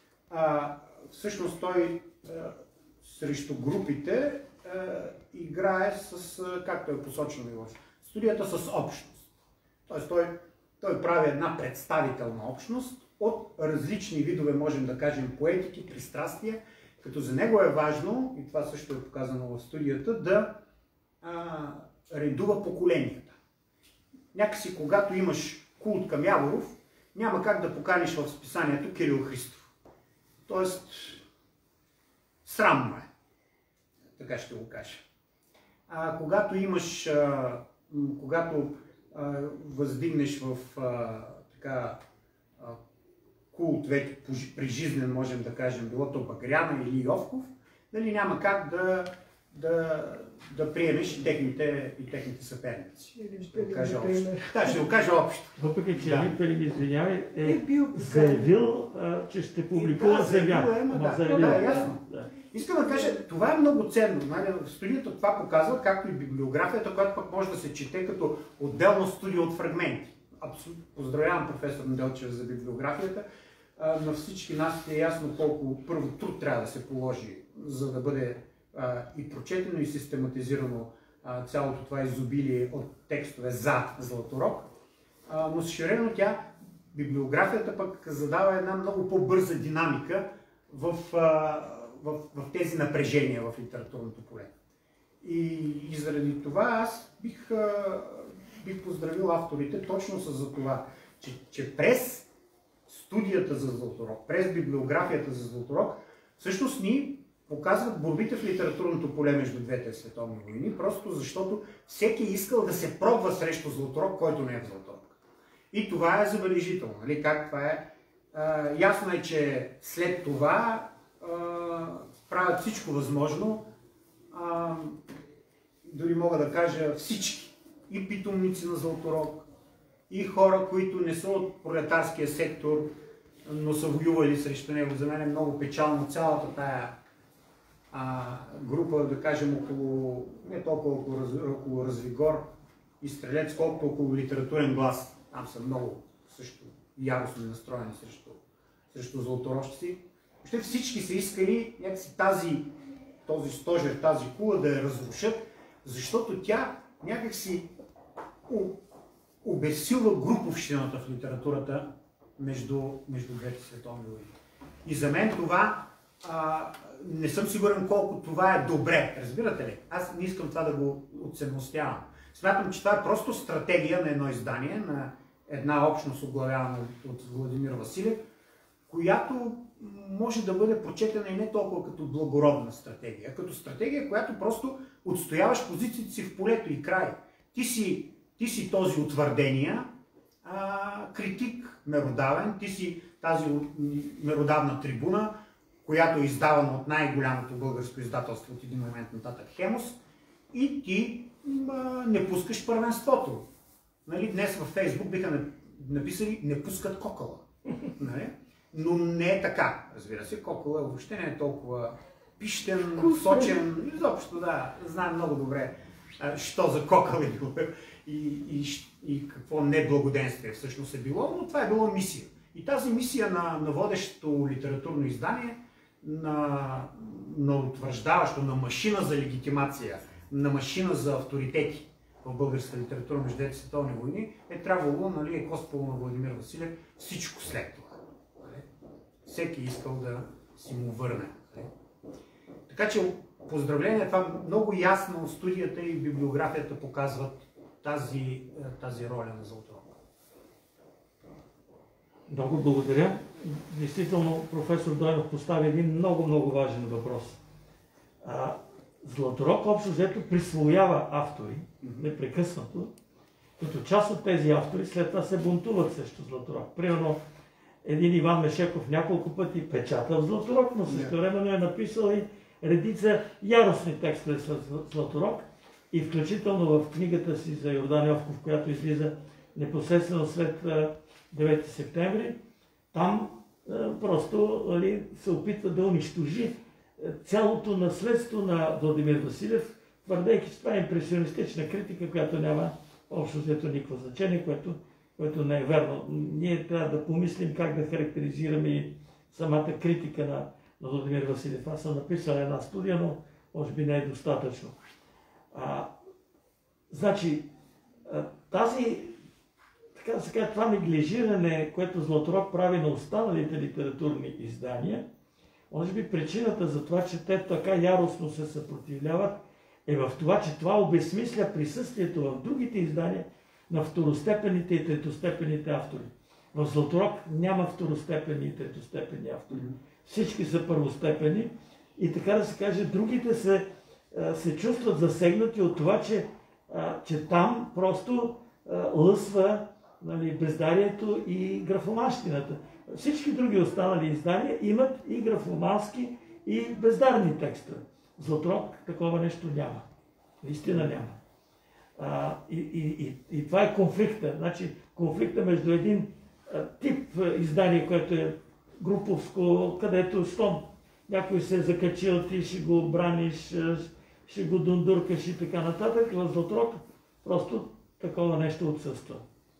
а, всъщност той а, срещу групите а, играе с, а, както е посочено и в студията, с общност. Тоест той, той прави една представителна общност от различни видове, можем да кажем, поетики, пристрастия, като за него е важно, и това също е показано в студията, да а, редува поколенията. Някакси, когато имаш култ към Яворов, няма как да поканиш в списанието Кирил Христов. Тоест, срамно е. Така ще го кажа. А, когато имаш, а, когато а, въздигнеш в а, така, а, култ вече прижизнен, можем да кажем, било то Багряна или Йовков, нали, няма как да, да, да приемеш и техните, и техните съперници. Ще го кажа общо. Да, ще го кажа общо. Въпреки, че да. Елин Пелин, извинявай, е, Е бил заявил, а, че ще публикува да, заявява. заявил, да, заявил, да, ясно. Да. Искам да кажа, това е много ценно. Нали? В студията това показва, както и библиографията, която пък може да се чете като отделно студио от фрагменти. Абсолютно. Поздравявам професор Неделчев за библиографията. А, на всички нас е ясно колко първо труд трябва да се положи, за да бъде а, и прочетено и систематизирано а, цялото това изобилие от текстове за Златорог. А, но същевременно тя, библиографията пък задава една много по-бърза динамика в, а, в, в тези напрежения в литературното поле. И, и заради това аз бих, а, бих поздравил авторите точно за това, че, че през студията за Златорог, през библиографията за Златорог, всъщност ни показват борбите в литературното поле между двете световни войни, просто защото всеки искал да се пробва срещу Златорог, който не е в Златорог. И това е забележително. Нали? Как това е? А, ясно е, че след това а, правят всичко възможно, а, дори мога да кажа всички, и питомници на Златорог, и хора, които не са от пролетарския сектор, но са воювали срещу него. За мен е много печално цялата тая а, група, да кажем, около, не толкова около, около Развигор и Стрелец, колкото около Литературен глас. Там са много също яростно настроени срещу, срещу златорожци. Въобще всички са искали някакси тази, този стожер, тази кула да я разрушат, защото тя някакси обесилва груповщината в литературата между, между двете световни войни. И за мен това, а, не съм сигурен колко това е добре, разбирате ли? Аз не искам това да го оценностявам. Смятам, че това е просто стратегия на едно издание, на една общност, оглавявана от Владимир Василев, която може да бъде прочетена и не толкова като благородна стратегия, а като стратегия, която просто отстояваш позициите си в полето и край. Ти си, ти си този утвърдения а, критик, меродавен, ти си тази меродавна трибуна, която е издавана от най-голямото българско издателство от един момент нататък Хемос, и ти а, не пускаш първенството. Нали, днес във Фейсбук биха написали "не пускат Кокала". Нали? Но не е така, разбира се. Кокала въобще не е толкова пищен, сочен, изобщо, да, знаем много добре а, що за Кокал е било и, и, и какво неблагоденствие всъщност е било, но това е било мисия. И тази мисия на, на водещото литературно издание, на, на утвърждаващо, на машина за легитимация, на машина за авторитети в българска литература между двете световни войни, е трябвало, нали, е коспало на Владимир Василев всичко след това. Нали? Всеки искал да си му върне. Нали? Така че поздравления, това много ясно студията и библиографията показват тази, тази роля на Златорог. Много благодаря. Действително, професор Дойнов постави един много-много важен въпрос. А, Златорог общо взето присвоява автори, непрекъснато, като част от тези автори след това се бунтуват срещу Златорог. Примерно, един Иван Мешеков няколко пъти печата в Златорог, но същевременно е написал и редица яростни текстове с Златорог, и включително в книгата си за Йордан Йовков, която излиза непосредствено след девети септември, там просто, нали, се опитва да унищожи цялото наследство на Владимир Василев, твърдейки, че това е импресионистична критика, която няма общо взето никакво значение, което, което не е верно. Ние трябва да помислим как да характеризираме и самата критика на, на Владимир Василев. Аз съм написал една студия, но може би не е достатъчно. А, значи, тази, така да се каже, това неглижиране, което Златорог прави на останалите литературни издания, може би причината за това, че те така яростно се съпротивляват, е в това, че това обезсмисля присъствието в другите издания на второстепенните и третостепенните автори. В Златорог няма второстепенни и третостепенни автори. Всички са първостепени и така да се каже, другите се, се чувстват засегнати от това, че, че там просто лъсва, нали, бездарието и графоманщината. Всички други останали издания имат и графомански, и бездарни текстове. В Златорог такова нещо няма. Наистина няма. А, и, и, и, и това е конфликта. Значи, конфликта между един а, тип издание, което е груповско, където щом някой се е закачил, ти ще го браниш, ще го дундуркаш и така нататък. В Златорог просто такова нещо отсъства,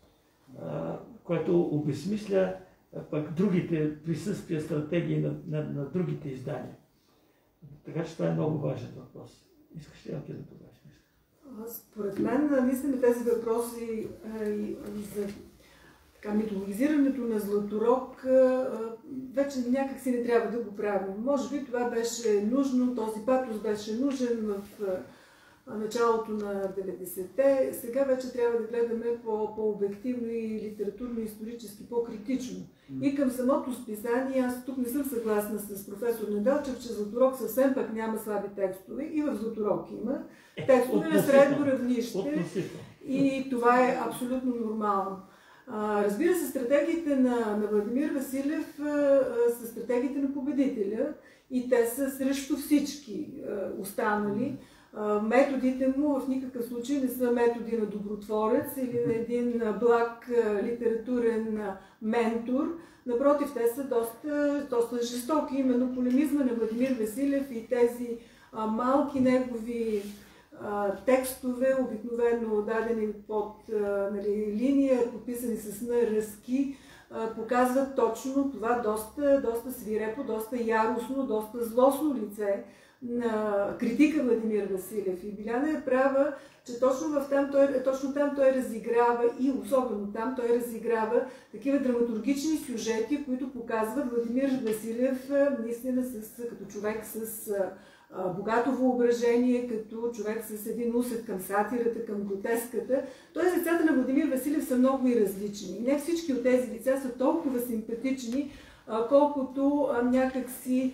а, което обезсмисля пък другите присъствия, стратегии на, на, на другите издания. Така че това е много важен въпрос. Искаш ли да добавиш нещо? Според мен, наистина тези въпроси а, и, за така, митологизирането на Златорог а, вече някак си не трябва да го правим. Може би това беше нужно, този патос беше нужен в а, началото на деветдесетте. Сега вече трябва да гледаме по-обективно и литературно-исторически, по-критично. И към самото списание, аз тук не съм съгласна с професор Неделчев, че Златорог съвсем пък няма слаби текстове. И в Златорог има текстове на средно равнище. И това е абсолютно нормално. А, разбира се, стратегиите на, на Владимир Василев а, а, са стратегиите на победителя и те са срещу всички а, останали. А, методите му в никакъв случай не са методи на добротворец или на един благ а, литературен а, ментор. Напротив, те са доста, доста жестоки. Именно полемизма на Владимир Василев и тези а, малки негови текстове, обикновено дадени под нали, линия, подписани с наръзки, показват точно това доста, доста свирепо, доста яростно, доста злостно лице на критика Владимир Василев. И Биляна е права, че точно, в там той, точно там той разиграва и особено там той разиграва такива драматургични сюжети, които показват Владимир Василев наистина с, като човек с богато въображение, като човек с един усет към сатирата, към гротеската. Тоест, лицата на Владимир Василев са много и различни. Не всички от тези лица са толкова симпатични, колкото някакси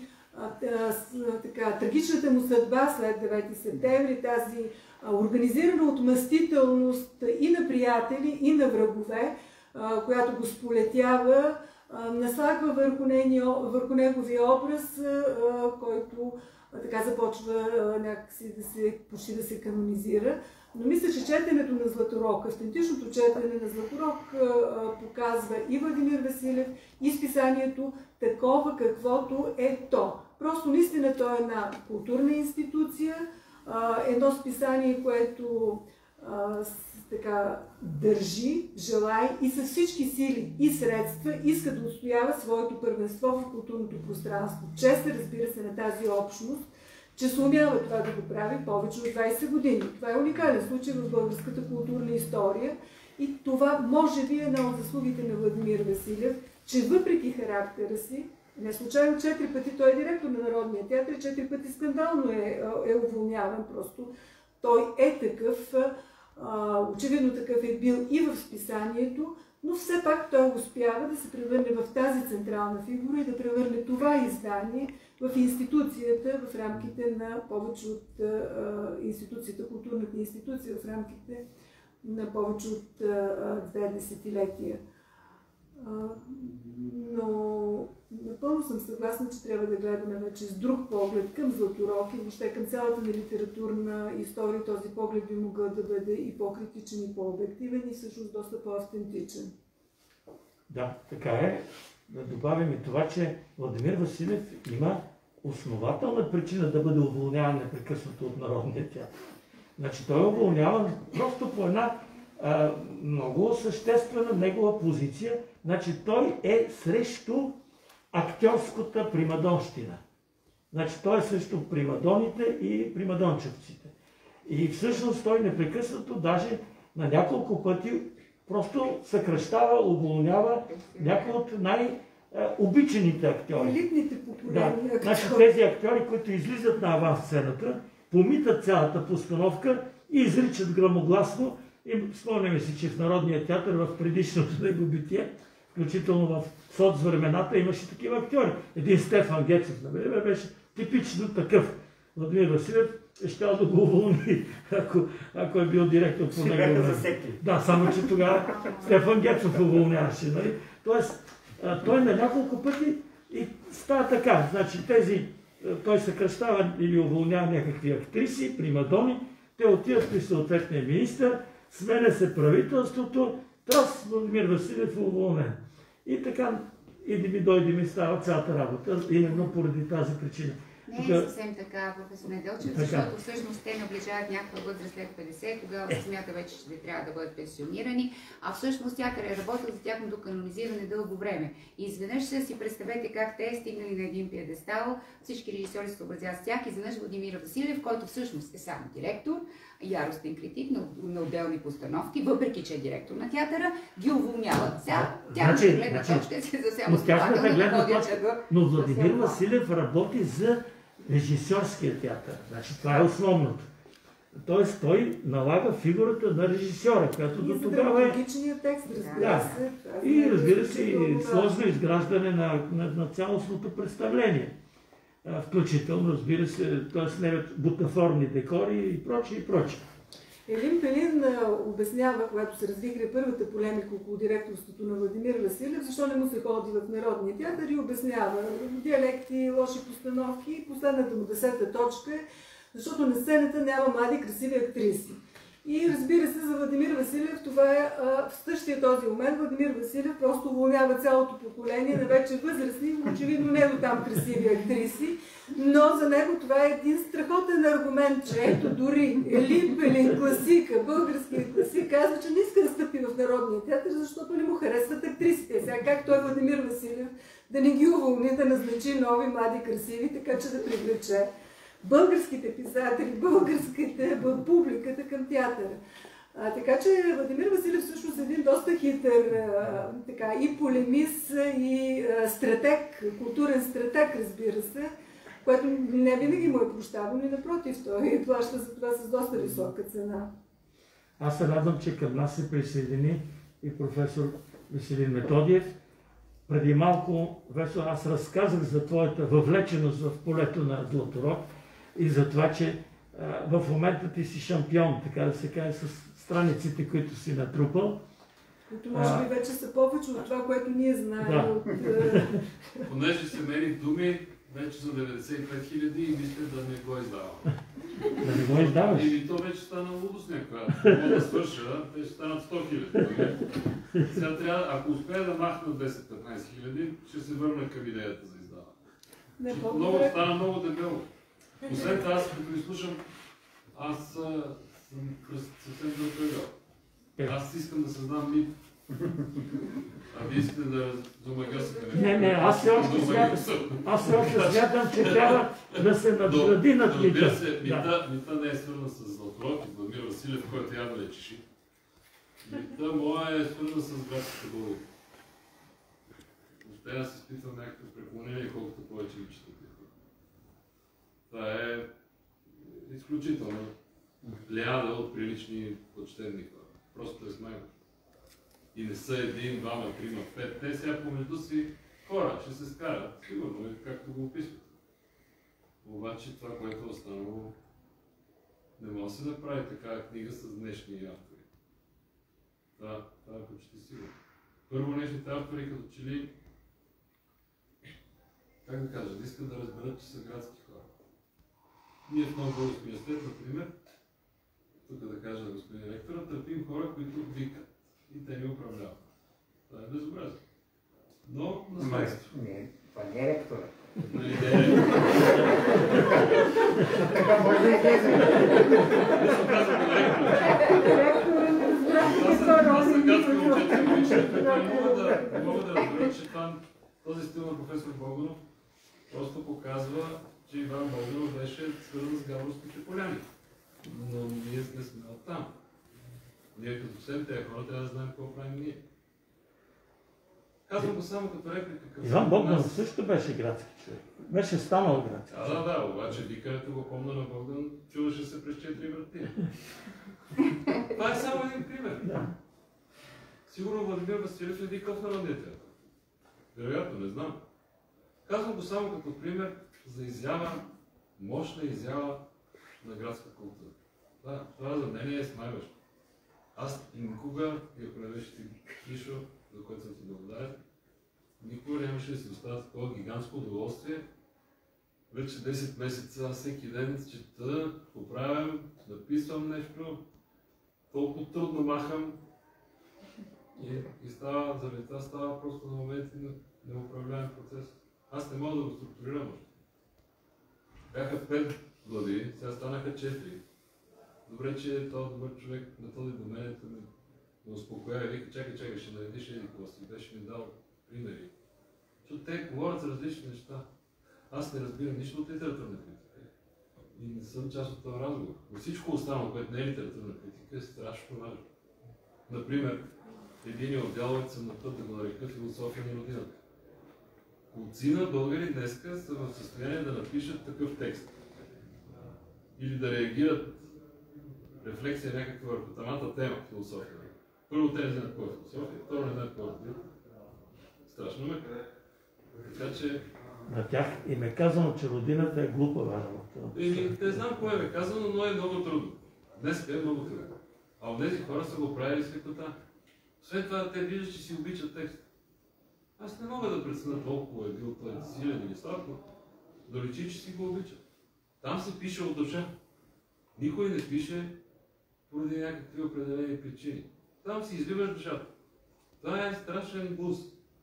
така, трагичната му съдба след девети септември, тази организирана отмъстителност и на приятели, и на врагове, която го сполетява, наслагва върху, върху неговия образ, който така започва някакси да се, почти да се канонизира. Но мисля, че четенето на Златорог, автентичното четене на Златорог показва и Владимир Василев, и списанието такова каквото е то. Просто наистина то е една културна институция, едно списание, което така държи, желае и с всички сили и средства иска да отстоява своето първенство в културното пространство. Чест, разбира се, на тази общност, че съумява това да го прави повече от двайсет години. Това е уникален случай в българската културна история и това може би е една от заслугите на Владимир Василев, че въпреки характера си, не случайно четири пъти той е директор на Народния театър и четири пъти скандално е, е уволняван, просто той е такъв, очевидно такъв е бил и в списанието, но все пак той успява да се превърне в тази централна фигура и да превърне това издание в институцията, в рамките на повече от а, институцията, културната институция, в рамките на повече от а, две десетилетия. А, но напълно съм съгласна, че трябва да гледаме вече с друг поглед към Златорог и въобще към цялата на литературна история. Този поглед би могъл да бъде и по-критичен, и по-обективен, и всъщност доста по-автентичен. Да, така е. Да добавим и това, че Владимир Василев има основателна причина да бъде уволняван непрекъснато от Народния театър. Значи той е уволняван просто по една а, много съществена негова позиция. Значи той е срещу актьорската примадонщина. Значи той е срещу примадоните и примадончевците. И всъщност той непрекъснато, даже на няколко пъти, просто съкръщава, уволнява някои от най-обичаните актьори. Елитните поколения Да. актьори. Значи тези актьори, които излизат на авансцената, помитат цялата постановка и изричат грамогласно. И спомняме си, че в Народния театър, в предишното него битие, включително в соцвремената, имаше такива актьори. Един Стефан Гецов, например, беше типично такъв. Владимир Василев е щял да го уволни, ако, ако е бил директор по него. Да, само че тогава Стефан Гецов уволняваше. Нали? Тоест, той на няколко пъти и става така. Значи тези, той съкръщава или уволнява някакви актриси, примадони, те отиват при съответния министър, сменя се правителството, трас Владимир Василев е уволнен. И така, иди ми, дойди ми, става цялата работа, именно поради тази причина. Не е съвсем така, професор Неделчев, защото всъщност те наближават някаква възраст след петдесет, тогава се смята вече, че трябва да бъдат пенсионирани, а всъщност театър е работил за тяхното канонизиране дълго време. И изведнъж си представете как те е стигнали на един пиедестал, всички режисьори се съобразяват с тях, изведнъж Владимир Василев, който всъщност е само директор, яростен критик на, на отделни постановки, въпреки че е директор на театъра, ги уволняват. Сега тяхната гледна точка е съвсем основателна. Но Владимир Василев работи за режисьорския театър. Значи това е основното. Тоест той налага фигурата на режисьора, която до тогава е... текст, разбира да. се. И разбира се, и сложно изграждане на, на, на цялостното представление. Включително, разбира се, т.е. не бутафорни декори и прочее, и прочее. Елин Пелин обяснява, когато се развихря първата полемика около директорството на Владимир Василев, защо не му се ходи в Народния театър и обяснява диалекти, лоши постановки и последната му десета точка е, защото на сцената няма млади красиви актриси. И разбира се, за Владимир Василев това е а, в същия този момент. Владимир Василев просто уволнява цялото поколение на вече възрастни, очевидно не до там красиви актриси, но за него това е един страхотен аргумент, че ето дори Елин Пелин, класика, българският класик, казва, че не иска да стъпи в Народния театър, защото не му харесват актрисите. Сега как той Владимир Василев да не ги уволни, да назначи нови, млади, красиви, така че да привлече българските писатели, българските, публиката към театъра. А, така че Владимир Василев всъщност е един доста хитър а, така, и полемист, и а, стратег, културен стратег, разбира се, което не винаги му е прощавано и напротив, той плаща за това с доста висока цена. Аз се радвам, че към нас се присъедини и професор Веселин Методиев. Преди малко, Весо, аз разказах за твоята въвлеченост в полето на Златорог и за това, че а, в момента ти си шампион, така да се каже, с страниците, които си натрупал. Които може би вече са повече от това, което ние знаем. Да. От... Понеже се мери думи, вече за деветдесет и пет хиляди и мисля да не го издавам. Да не го издаваш? И то вече стана лудост някаква. Мога да свърша, те ще станат сто хиляди. Сега трябва, ако успея да махна десет-петнайсет хиляди, ще се върна към идеята за издаване. Много стана много дебело. Освен това, аз като изслушам, аз съм съвсем друг период. Аз искам да създам мит. А вие искате да замагъсате. Не, не, аз все още смятам, аз все още смятам, че трябва да се надгради над мита. Разбира се, мита, мита не е свързана с Златорог и Владимир Василев, който явно е чеши. Мита моя е свързана с градската България. Въобще аз изпитвам някакво преклонение, колкото повече ги чета. Това е изключително лиада от прилични почтенни хора. Просто е смайно. И не са един, двама, трима, пет. Те сега помежду си хора ще се скарат, сигурно, както го описват. Обаче това, което е останало, не може да се направи такава книга с днешни автори. Това, това е почти сигурно. Първо, днешните автори, като че ли, как да кажа, искат да разберат, че са градски хора. Ние в Нов български университет, например, тук да кажа на господин ректора, търпим хора, които викат и те ни управляват. Това е безобразие. Но наследство. Не, това не е ректора. Нали, не. Така може да излезе. Не съм казал на ректора. Това са гадски момчета, които не могат да, не могат да разберат, че това, този стил на професор Богданов просто показва, че Иван Богданов беше свързан с Габровските поляни. Но ние не сме оттам. Ние като всем тези хора трябва да знаем какво правим ние. Казвам го само като реплика. Иван Богданов също беше градски човек. Беше станал градски. Да, да, да, обаче викането го помня на Богдан, чуваше се през четири врати. Това е само един пример. Да. Сигурно Владимир Василев е викал в Народния театър. Вероятно, не знам. Казвам го само като пример за изява, мощна изява на градска култура. Да, това за мен е смайващо. Аз никога, и ако не беше ти Кишо, за което съм ти благодарен, никога нямаше да си доставя такова гигантско удоволствие. Вече десет месеца, всеки ден чета, поправям, написвам нещо, толкова трудно махам и, и става, заради това става просто на моменти на неуправляем процес. Аз не мога да го структурирам още. Бяха пет глави, сега станаха четири. Добре, че този добър човек на този доменето ми ме успокоява и вика, чакай, чакай, ще наредиш един клас и беше ми дал примери. Защото те говорят за различни неща. Аз не разбирам нищо от литературна критика и не съм част от този разговор. Но всичко останало, което не е литературна критика, е страшно важно. Например, един от дяловете съм на път да го нарека философия на родината. Колцина българи днеска са в състояние да напишат такъв текст. Или да реагират рефлексия някаква върху самата тема, философия. Първо те не знаят какво е философия, второ не знаят какво е родина. Страшно ме. Така че... На тях им е казано, че родината е глупава работа. Еми, не знам кое е казано, но е много трудно. Днес е много трудно. А от тези хора са го правили с лекота. След това те виждат, че си обичат текст. Аз не мога да преценя толкова е бил той силен или слаб, но да личи, че си го обича. Там се пише от душа. Никой не пише поради някакви определени причини. Там си изливаш душата. Това е страшен блуз.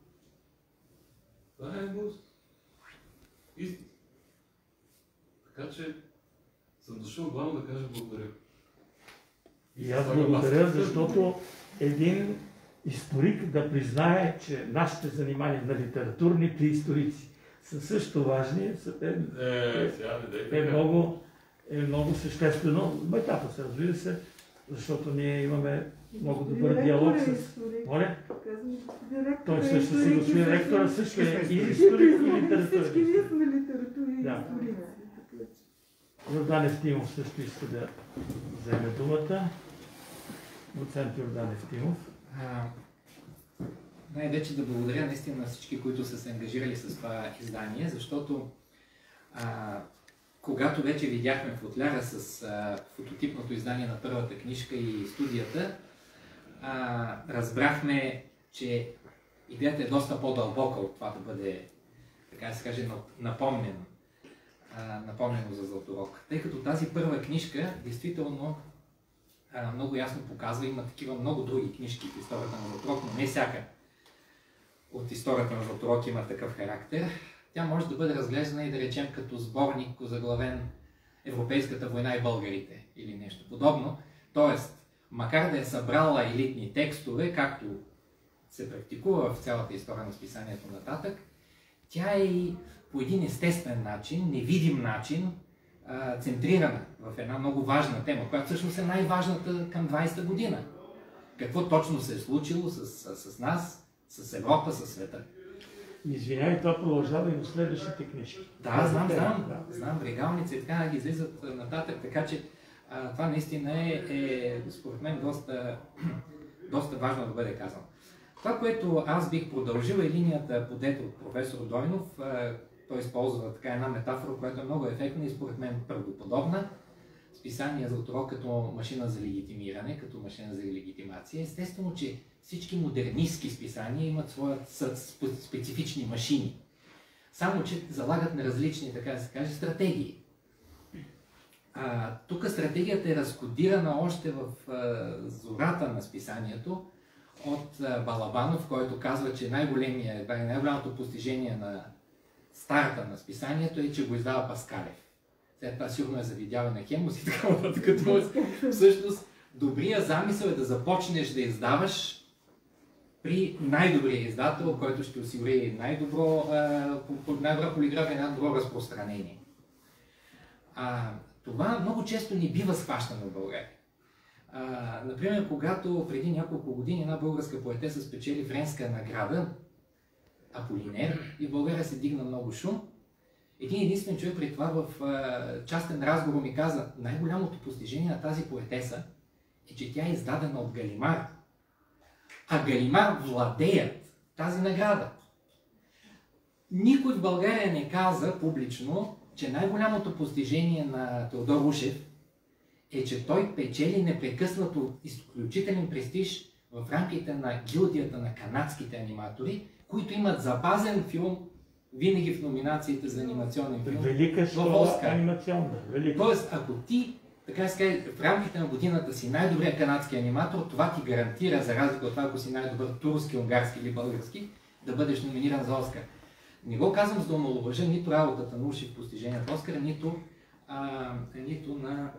Това е блуз. Истина. Така че съм дошъл главно да кажа благодаря. И аз благодаря, защото един историк да признае, че нашите занимания на литературните историци са също важни, е, е, сега не дайте, е, много, е много съществено. Майтата се, разбира се, защото ние имаме много добър диалог с... Моля? Той също си господин ректора, също е и историк, и литературен. Всички ние сме литератури и Да. историци. Йордан Евтимов също иска да вземе думата. Доцент Йордан Евтимов. Най-вече да благодаря наистина на всички, които са се ангажирали с това издание, защото а, когато вече видяхме футляра с а, фототипното издание на първата книжка и студията, а, разбрахме, че идеята е доста по-дълбока от това да бъде, така да се каже, напомнено, а, напомнено за Златорог. Тъй като тази първа книжка действително а, много ясно показва, има такива много други книжки в историята на Златорог, но не всяка от историята на Златорог има такъв характер. Тя може да бъде разглеждана и да речем като сборник, озаглавен Европейската война и българите или нещо подобно. Тоест, макар да е събрала елитни текстове, както се практикува в цялата история на списанието нататък, тя е и по един естествен начин, невидим начин, центрирана в една много важна тема, която всъщност е най-важната към двайсета година. Какво точно се е случило с, с, с нас, с Европа, с света. Извинявай, това продължава и в следващите книжки. Да, знам, знам, да. знам, регалници и така ги излизат нататък, така че а, това наистина е, е според мен доста, доста важно да бъде казано. Това, което аз бих продължил е линията подета от професор Дойнов. А, той използва така една метафора, която е много ефектна и според мен правдоподобна. Списание Златорог като машина за легитимиране, като машина за легитимация. Естествено, че всички модернистки списания имат своят специфични машини. Само, че залагат на различни, така да се каже, стратегии. А, тук стратегията е разкодирана още в а, зората на списанието от а, Балабанов, който казва, че най-голямото постижение на старта на списанието е, че го издава Паскалев. След това сигурно е завидял на Хемус и така нататък. Всъщност, добрия замисъл е да започнеш да издаваш при най-добрия издател, който ще осигури най-добро, най-добра полиграфия и най-добро разпространение. А, това много често не бива схващано в България. А, например, когато преди няколко години една българска поетеса спечели френска награда, Аполинер, и в България се дигна много шум, един единствен човек при това в а, частен разговор ми каза: най-голямото постижение на тази поетеса е, че тя е издадена от Галимар. А Галимар владеят тази награда. Никой в България не каза публично, че най-голямото постижение на Теодор Ушев е, че той печели непрекъснато изключителен престиж в рамките на гилдията на канадските аниматори, които имат запазен филм винаги в номинациите за анимационен филм. Велика школа анимационна. Велика. Тоест, ако ти, така се каже, в рамките на годината си най-добрият канадски аниматор, това ти гарантира, за разлика от това, ако си най-добър турски, унгарски или български, да бъдеш номиниран за Оскар. Не го казвам за да омаловажа нито работата на Ушев в постиженията Оскара, нито, а, нито на,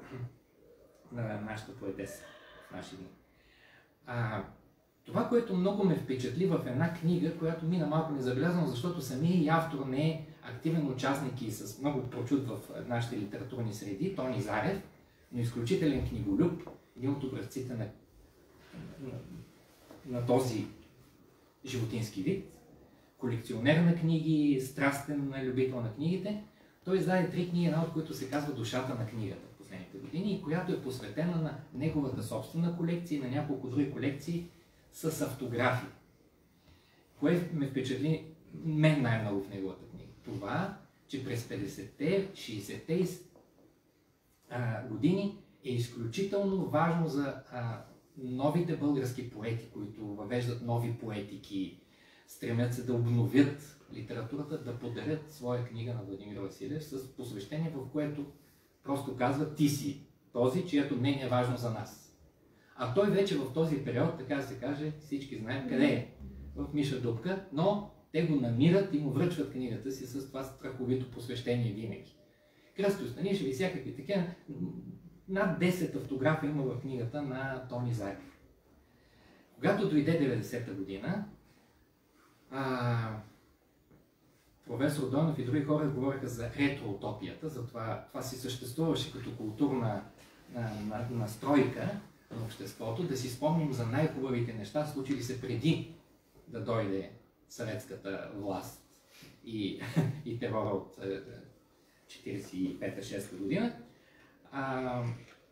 на нашата поетеса в наши дни. А, това, което много ме впечатли в една книга, която мина малко незабелязано, защото самия и автор не е активен участник и с много прочут в нашите литературни среди, Тони Зарев, но изключителен книголюб, един от образците на, на, на този животински вид, колекционер на книги, страстен любител на книгите. Той издаде три книги, една от които се казва "Душата на книгата" в последните години, и която е посветена на неговата собствена колекция и на няколко други колекции с автографи. Кое ме впечатли мен най-много в неговата книга? Това, че през петдесетте, шейсетте години е изключително важно за а, новите български поети, които въвеждат нови поетики, стремят се да обновят литературата, да подарят своя книга на Владимир Василев с посвещение, в което просто казва: ти си този, чието мнение е важно за нас. А той вече в този период, така да се каже, всички знаем къде е, в Миша Дупка, но те го намират и му връчват книгата си с това страховито посвещение винаги. Кръстю Станишев и всякакви такива. Над десет автографа има в книгата на Тони Зарев. Когато дойде деветдесета година, а, професор Дойнов и други хора говориха за ретроутопията, за това, това си съществуваше като културна на, на, настройка на обществото, да си спомним за най-хубавите неща, случили се преди да дойде съветската власт и, и терора от четиридесет и пета шеста година, а,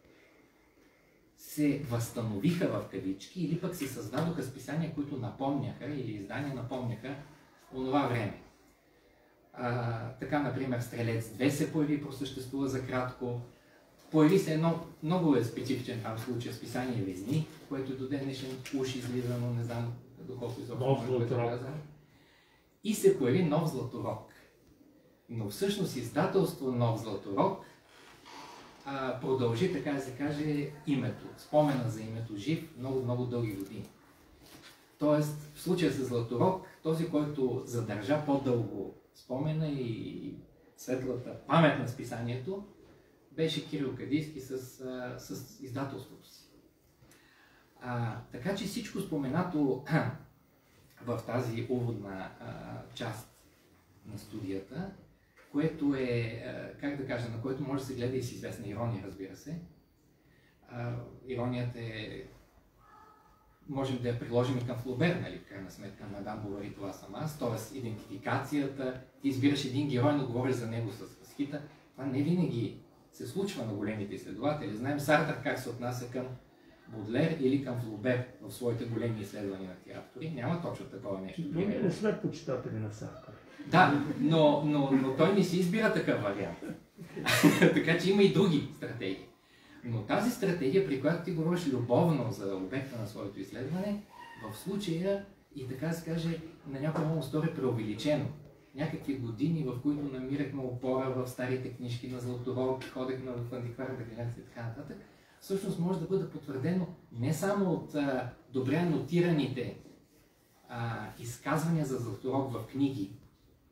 се възстановиха в кавички или пък се създадоха списания, които напомняха, или издания напомняха онова време. А, така, например, Стрелец две се появи, просъществува за кратко. Появи се едно, много е специфичен там случай, списание Везни, което до ден днешен уж излиза, но не знам доколко изобщо. И се появи Нов Златорог. Но всъщност издателство Нов Златорог а, продължи, така да се каже, името, спомена за името жив много, много дълги години. Тоест, в случая с Златорог, този, който задържа по-дълго спомена и светлата памет на списанието, беше Кирил Кадийски с, а, с издателството си. А, така че всичко споменато в тази уводна а, част на студията, което е, а, как да кажа, на което може да се гледа и с известна ирония, разбира се. А, иронията е, можем да я приложим и към Флобер, нали, в крайна сметка, Мадам Бовари, това съм аз, т.е. идентификацията, ти избираш един герой, но говориш за него с възхита. Това не винаги се случва на големите изследователи. Знаем Сартър как се отнася към Бодлер или към Флобер в своите големи изследвания на тия автори. Няма точно такова нещо. Но ние не сме почитатели на Сартър. Да, но, но, но той не си избира такъв вариант. Така че има и други стратегии. Но тази стратегия, при която ти говориш любовно за обекта на своето изследване, в случая и така се каже, на някой много стори преувеличено. Някакви години, в които намирахме опора в старите книжки на Златорог, ходехме в антикварната галерия и така нататък, всъщност може да бъде потвърдено не само от а, добре нотираните а, изказвания за Златорог в книги,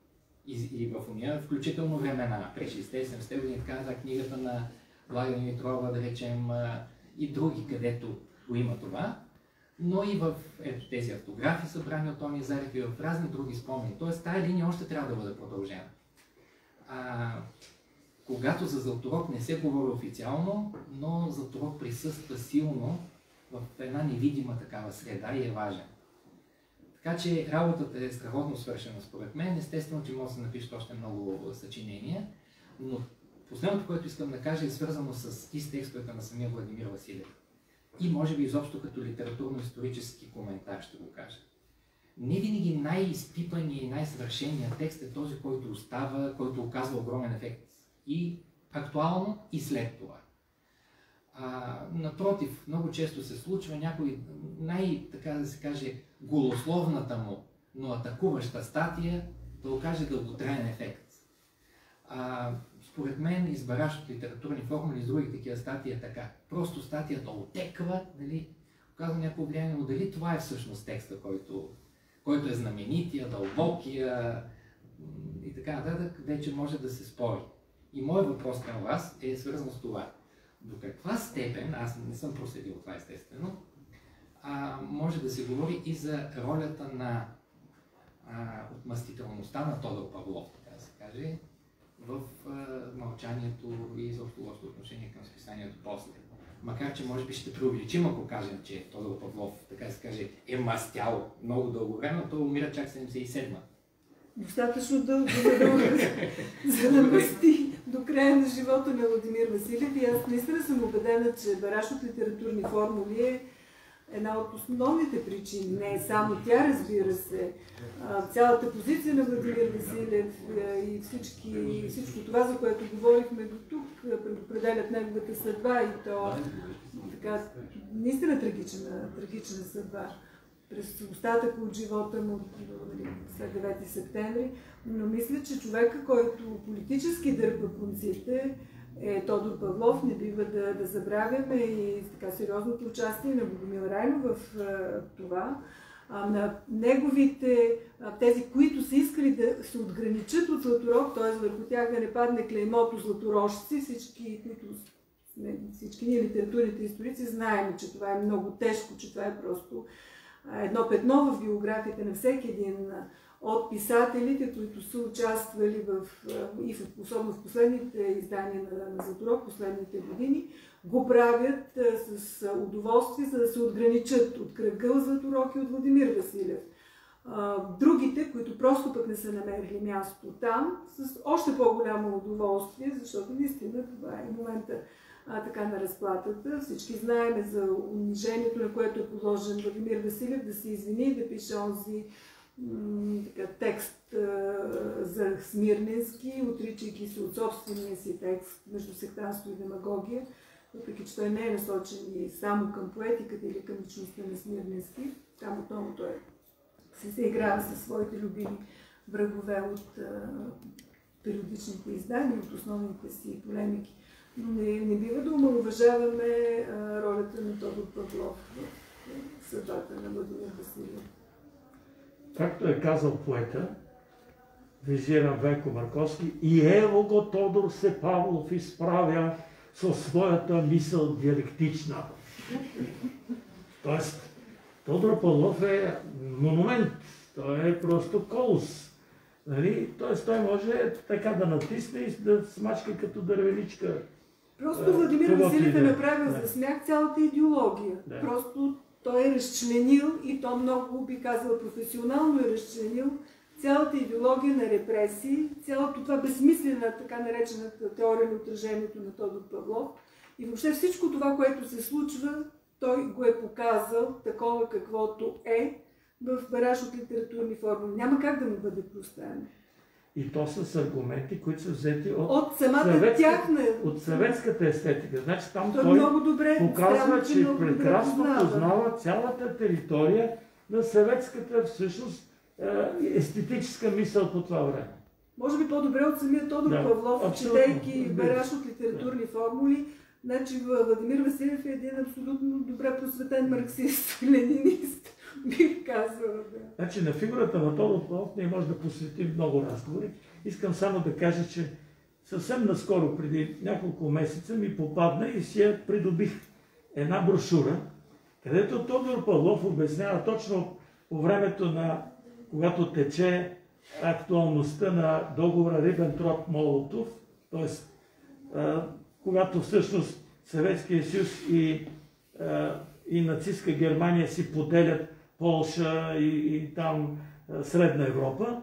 И, и в уния, включително времена, през шейсетте и седемдесетте години, така за книгата на Влага Димитрова, да речем, и други, където го има това, но и в ето, тези автографи, събрани от Тони Зарев, и в разни други спомени. Тоест, тая линия още трябва да бъде продължена. А, когато за Златорог не се говори официално, но Златорог присъства силно в една невидима такава среда и е важен. Така че работата е страхотно свършена според мен. Естествено, че може да се напишат още много съчинения, но последното, което искам да кажа, е свързано с и с текстовете на самия Владимир Василев. И може би изобщо като литературно-исторически коментар ще го кажа. Не винаги най-изпипаният и най-съвършеният текст е този, който остава, който оказва огромен ефект. И актуално, и след това. А, напротив, много често се случва някой най, така да се каже, голословната му, но атакуваща статия да окаже дълготраен ефект. А, според мен, избараш от литературни формули с други такива статии е така. Просто статията отеква, дали, оказва някакво влияние, но дали това е всъщност текста, който, който е знаменития, дълбокия и така нататък, вече може да се спори. И моят въпрос към вас е свързан с това. До каква степен, аз не съм проследил това естествено, а, може да се говори и за ролята на а, отмъстителността на Тодор Павлов, така да се каже, в а, мълчанието и изобщо лошото отношение към списанието после. Макар че може би ще преувеличим, ако кажем, че Тодор Павлов, така да се каже, е мастял много дълго време, но той умира чак седемдесет и седма. Достатъчно дълго, за да, за да мъсти до края на живота на Владимир Василев. И аз наистина съм убедена, че бараж от литературни формули е една от основните причини. Не е само тя, разбира се. Цялата позиция на Владимир Василев и всички, всичко това, за което говорихме до тук, предопределят неговата съдба и то така, наистина трагична, трагична съдба през остатъка от живота му след девети септември, но мисля, че човека, който политически дърпа конците, е Тодор Павлов. Не бива да, да забравяме и така сериозното участие на Богомил Райнов в а, това. А, на неговите, а, тези, които са искали да се отграничат от Златорог, т.е. върху тях да не падне клеймото златорожци, всички, които всички ние литературните историци знаем, че това е много тежко, че това е просто едно петно в биографията на всеки един от писателите, които са участвали в, и в, особено в последните издания на, на Златорог, последните години, го правят с удоволствие, за да се отграничат от кръга Златорог и от Владимир Василев. Другите, които просто пък не са намерили място там, с още по-голямо удоволствие, защото наистина това е момента а, така на разплатата. Всички знаеме за унижението, на което е подложен Владимир Василев, да се извини и да пише онзи така, текст а, за Смирненски, отричайки се от собствения си текст между сектанство и демагогия, въпреки че той не е насочен и само към поетиката или към личността на Смирненски. Там отново той се заиграва със своите любими врагове от а, периодичните издания, от основните си полемики. Но не, не бива да омаловажаваме а, ролята на Тодор Павлов в съдбата на Владимир Василев. Както е казал поета, визирам Венко Марковски, и ево го Тодор се Павлов изправя със своята мисъл диалектична. Тоест, Тодор Павлов е монумент, той е просто колос. Нали? Тоест, той може така да натисне и да смачка като дървеничка. Просто Владимир Василев е направил за смях цялата идеология. Да. Просто той е разчленил, и то много, би казала, професионално е разчленил цялата идеология на репресии, цялото това безсмислие на така наречената теория на отражението на Тодор Павлов. И въобще всичко това, което се случва, той го е показал такова каквото е в бараж от литературни формули. Няма как да му бъде простено. И то с аргументи, които са взети от, от самата съветска, тяхна... от съветската естетика. Значи там той, той много добре, показва, че, че прекрасно познава. познава цялата територия на съветската всъщност естетическа мисъл по това време. Може би по-добре от самия Тодор да, Павлов, четейки бараж от литературни да. формули. Значи Владимир Василев е един абсолютно добре просветен марксист, ленинист, бих казала, да. Значи на фигурата на Тодор Павлов ние може да посветим много разговори. Искам само да кажа, че съвсем наскоро, преди няколко месеца, ми попадна и си я придобих една брошура, където Тодор Павлов обяснява точно по времето на, когато тече актуалността на договора Рибентроп-Молотов, т.е. когато всъщност Съветския съюз и, и нацистска Германия си поделят Полша и, и там Средна Европа,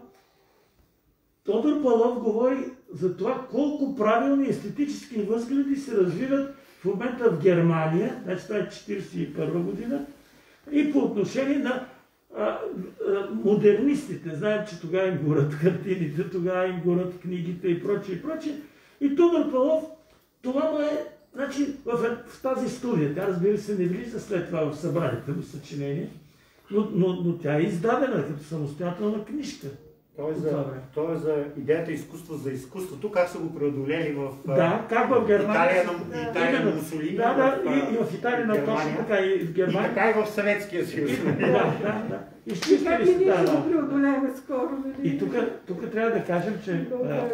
Тодор Павлов говори за това колко правилни естетически възгледи се развиват в момента в Германия, значи това е четиридесет и първа година, и по отношение на а, а, модернистите. Знаем, че тогава им горят картините, тогава им горят книгите и прочее, и прочее. И Тодор Павлов, това му е, значи, в, в тази студия, тя разбира се не влиза след това в събраните му съчинения, но, но, но тя е издадена като самостоятелна книжка. То е, за, то е за идеята изкуство за изкуството, как са го преодолели в да, как в Германия, Италия на, Италия на Мусолини, да, да, в, и, и в Италия на точно така и в Германия. И така и в Съветския съюз. Да, да, да. И как и ние ще го преодолеем скоро, нали? И тук, тук трябва да кажем, че а,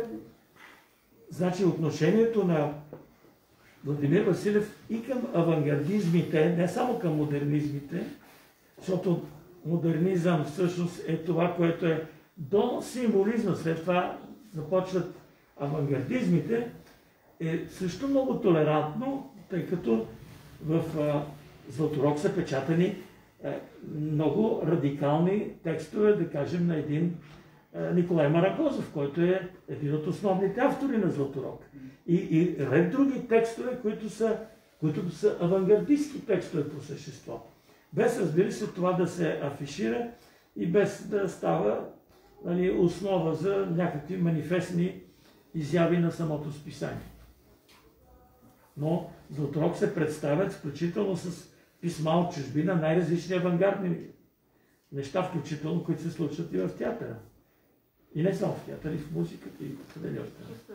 значи отношението на Владимир Василев и към авангардизмите, не само към модернизмите, защото модернизъм всъщност е това, което е до символизма, след това започват авангардизмите, е също много толерантно, тъй като в а, Златорог са печатани а, много радикални текстове, да кажем, на един а, Николай Марагозов, който е един от основните автори на Златорог. И, и ред други текстове, които са, които са авангардистски текстове по същество. Без, разбира се, това да се афишира и без да става, нали, основа за някакви манифестни изяви на самото списание. Но Златорог се представят включително с писма от чужбина, най-различни авангардни неща, включително, които се случват и в театъра. И не само в театъра, и в музиката, и къде ли още.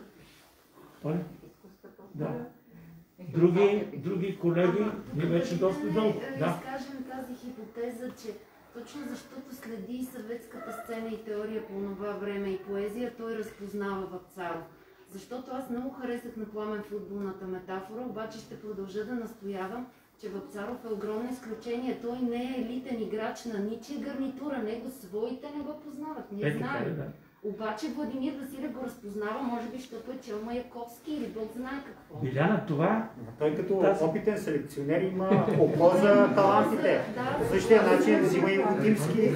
Да. Други, други колеги, ние вече доста дълго. Да изкажем тази хипотеза, че точно защото следи съветската сцена и теория по това време и поезия, той разпознава Вапцаров. Защото аз много харесах на Пламен футболната метафора, обаче ще продължа да настоявам, че Вапцаров е огромно изключение. Той не е елитен играч на ничия гарнитура, него своите не го познават. Ние е, знаем. да. Обаче Владимир Василев го разпознава, може би, защото е чел Маяковски или Бог знае какво. Биляна, това... Той като тази... опитен селекционер има око за талантите. По същия начин взима и Лутимски.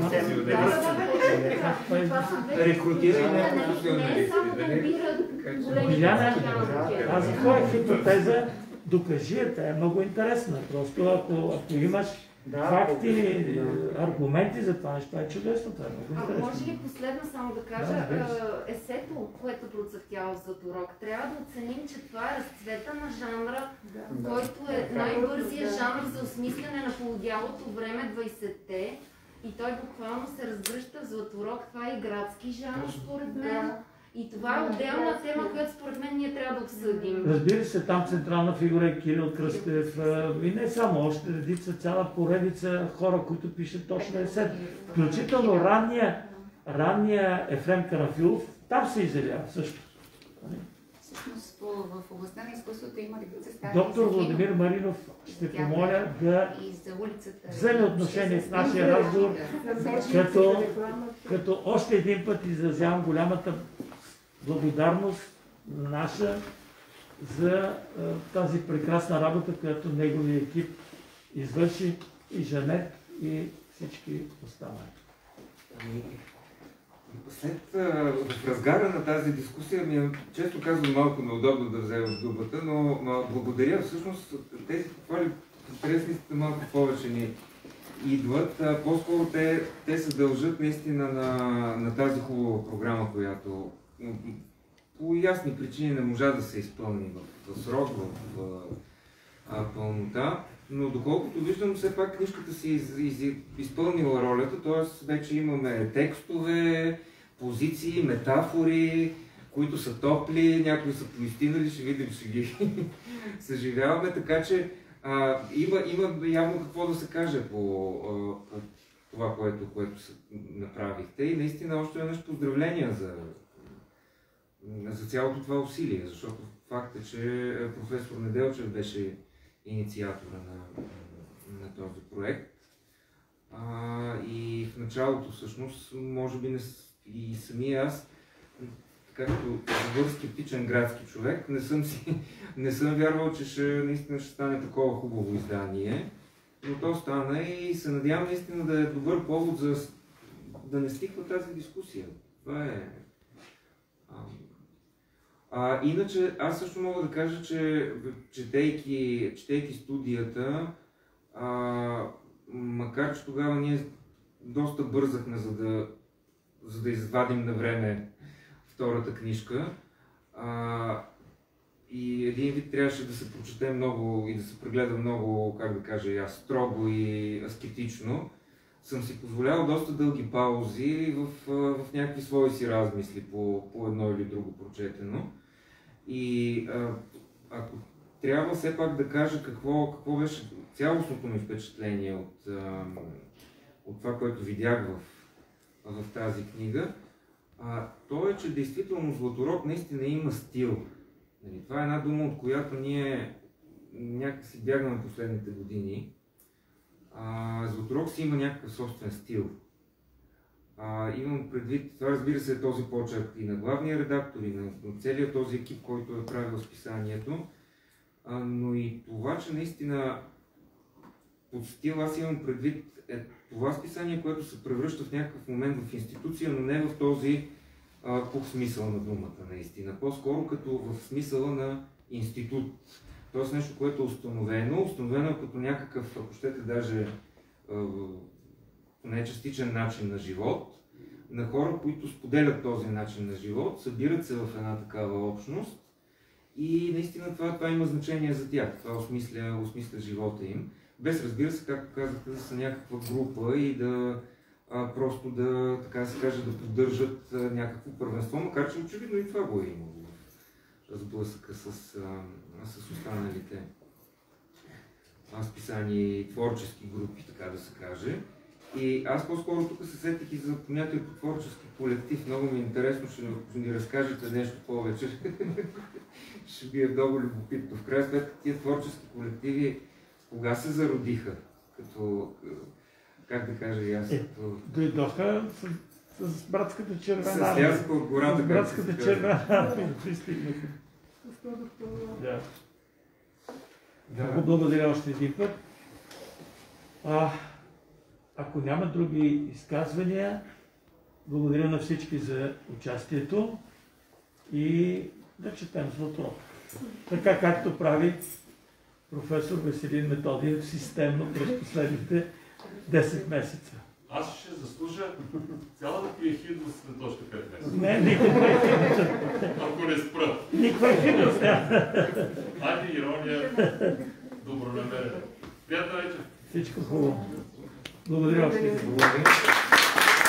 Рекрутиране на професионалисти. Биляна, аз за твоя хипотеза докажи, тя е много интересна. Просто ако, ако имаш да, факти, да. аргументи за това нещо, това е чудесно. Това е много интересно. А може ли последно само да кажа, да, есето, което процъфтява в Златорог, трябва да оценим, че това е разцвета на жанра, да. който е най-бързия да. жанр за осмислене на полудялото време двайсетте и той буквално се разгръща в Златорог. Това е и градски жанр, според мен. Да. И това е отделна тема, която според мен ние трябва да обсъдим. Разбира се, там централна фигура е Кирил Кръстев и не само, още редица, цяла поредица хора, които пишат точно есет. Включително ранния, ранния Ефрем Карафилов, там се изявява също. Всъщност в областта на изкуството има редица стари. Доктор Владимир Маринов, ще помоля да вземе отношение в нашия разговор, като, като още един път изразявам голямата благодарност наша за тази прекрасна работа, която неговия екип извърши, и Жанет, и всички останали. След в разгара на тази дискусия ми е често казвам малко неудобно да вземам думата, но, но благодаря. Всъщност тези похвали интересните малко повече ни идват. По-скоро те, те се дължат наистина на, на тази хубава програма, която по ясни причини не можа да се изпълни в, в срок, в, в а, пълнота. Но доколкото виждам, все пак книжката си из, из, изпълнила ролята, т.е. вече имаме текстове, позиции, метафори, които са топли, някои са поистинали, ще видим, ще ги съживяваме, така че а, има, има явно какво да се каже по, а, по това, което, което направихте. И наистина още веднъж поздравления за, за цялото това усилие, защото факт е, че професор Неделчев беше инициатора на, на този проект. А, и в началото всъщност, може би не, и самия аз, както добър скептичен градски човек, не съм, си, не съм вярвал, че ще, наистина ще стане такова хубаво издание. Но то стана и се надявам наистина да е добър повод за да не стихва тази дискусия. Това е... А, а, иначе аз също мога да кажа, че четейки, четейки студията, а, макар че тогава ние доста бързахме, за да, за да извадим на време втората книжка, а, и един вид трябваше да се прочете много и да се прегледа много, как да кажа, аз строго и аскетично, съм си позволявал доста дълги паузи в, в някакви свои си размисли по, по едно или друго прочетено. И а, ако трябва все пак да кажа какво, какво беше цялостното ми впечатление от, а, от това, което видях в, в тази книга, а, то е, че действително Златорог наистина има стил. Това е една дума, от която ние някакси бягаме последните години. А, Златорог си има някакъв собствен стил. А, имам предвид, това разбира се е този почерк и на главния редактор, и на, на целият този екип, който е правил списанието, а, но и това, че наистина под стил аз имам предвид е това списание, което се превръща в някакъв момент в институция, но не в този по смисъл на думата, наистина. По-скоро като в смисъла на институт. Тоест нещо, което е установено, установено като някакъв, ако щете даже не частичен начин на живот, на хора, които споделят този начин на живот, събират се в една такава общност и наистина това, това има значение за тях. Това осмисля, осмисля живота им. Без, разбира се, както казахте, да са някаква група и да А, просто да, така се каже, да поддържат а, някакво първенство, макар че очевидно и това го е имало в сблъсъка с, а, с останалите а, списания и творчески групи, така да се каже. И аз по-скоро тук се сетих и за понятието творчески колектив. Много ми е интересно, ще ни разкажете нещо повече. Ще би е много любопитно. В крайна сметка тия творчески колективи кога се зародиха? Като... Как да кажа и аз? Е, дойдоха с, с братската червена армия. С слязка от гората. С братската червена армия пристигнаха. Да. Да. Много благодаря още един път. А, ако няма други изказвания, благодаря на всички за участието и да четем Златорог. Така както прави професор Веселин Методиев системно през последните десет месеца. Аз ще заслужа цялата ти ехидност на точка пет месеца. Не, никаква ехидност. Ако не спра. Никаква ехидност. Айде ирония, добронамерена. Приятна вечер. Всичко хубаво. Благодаря още.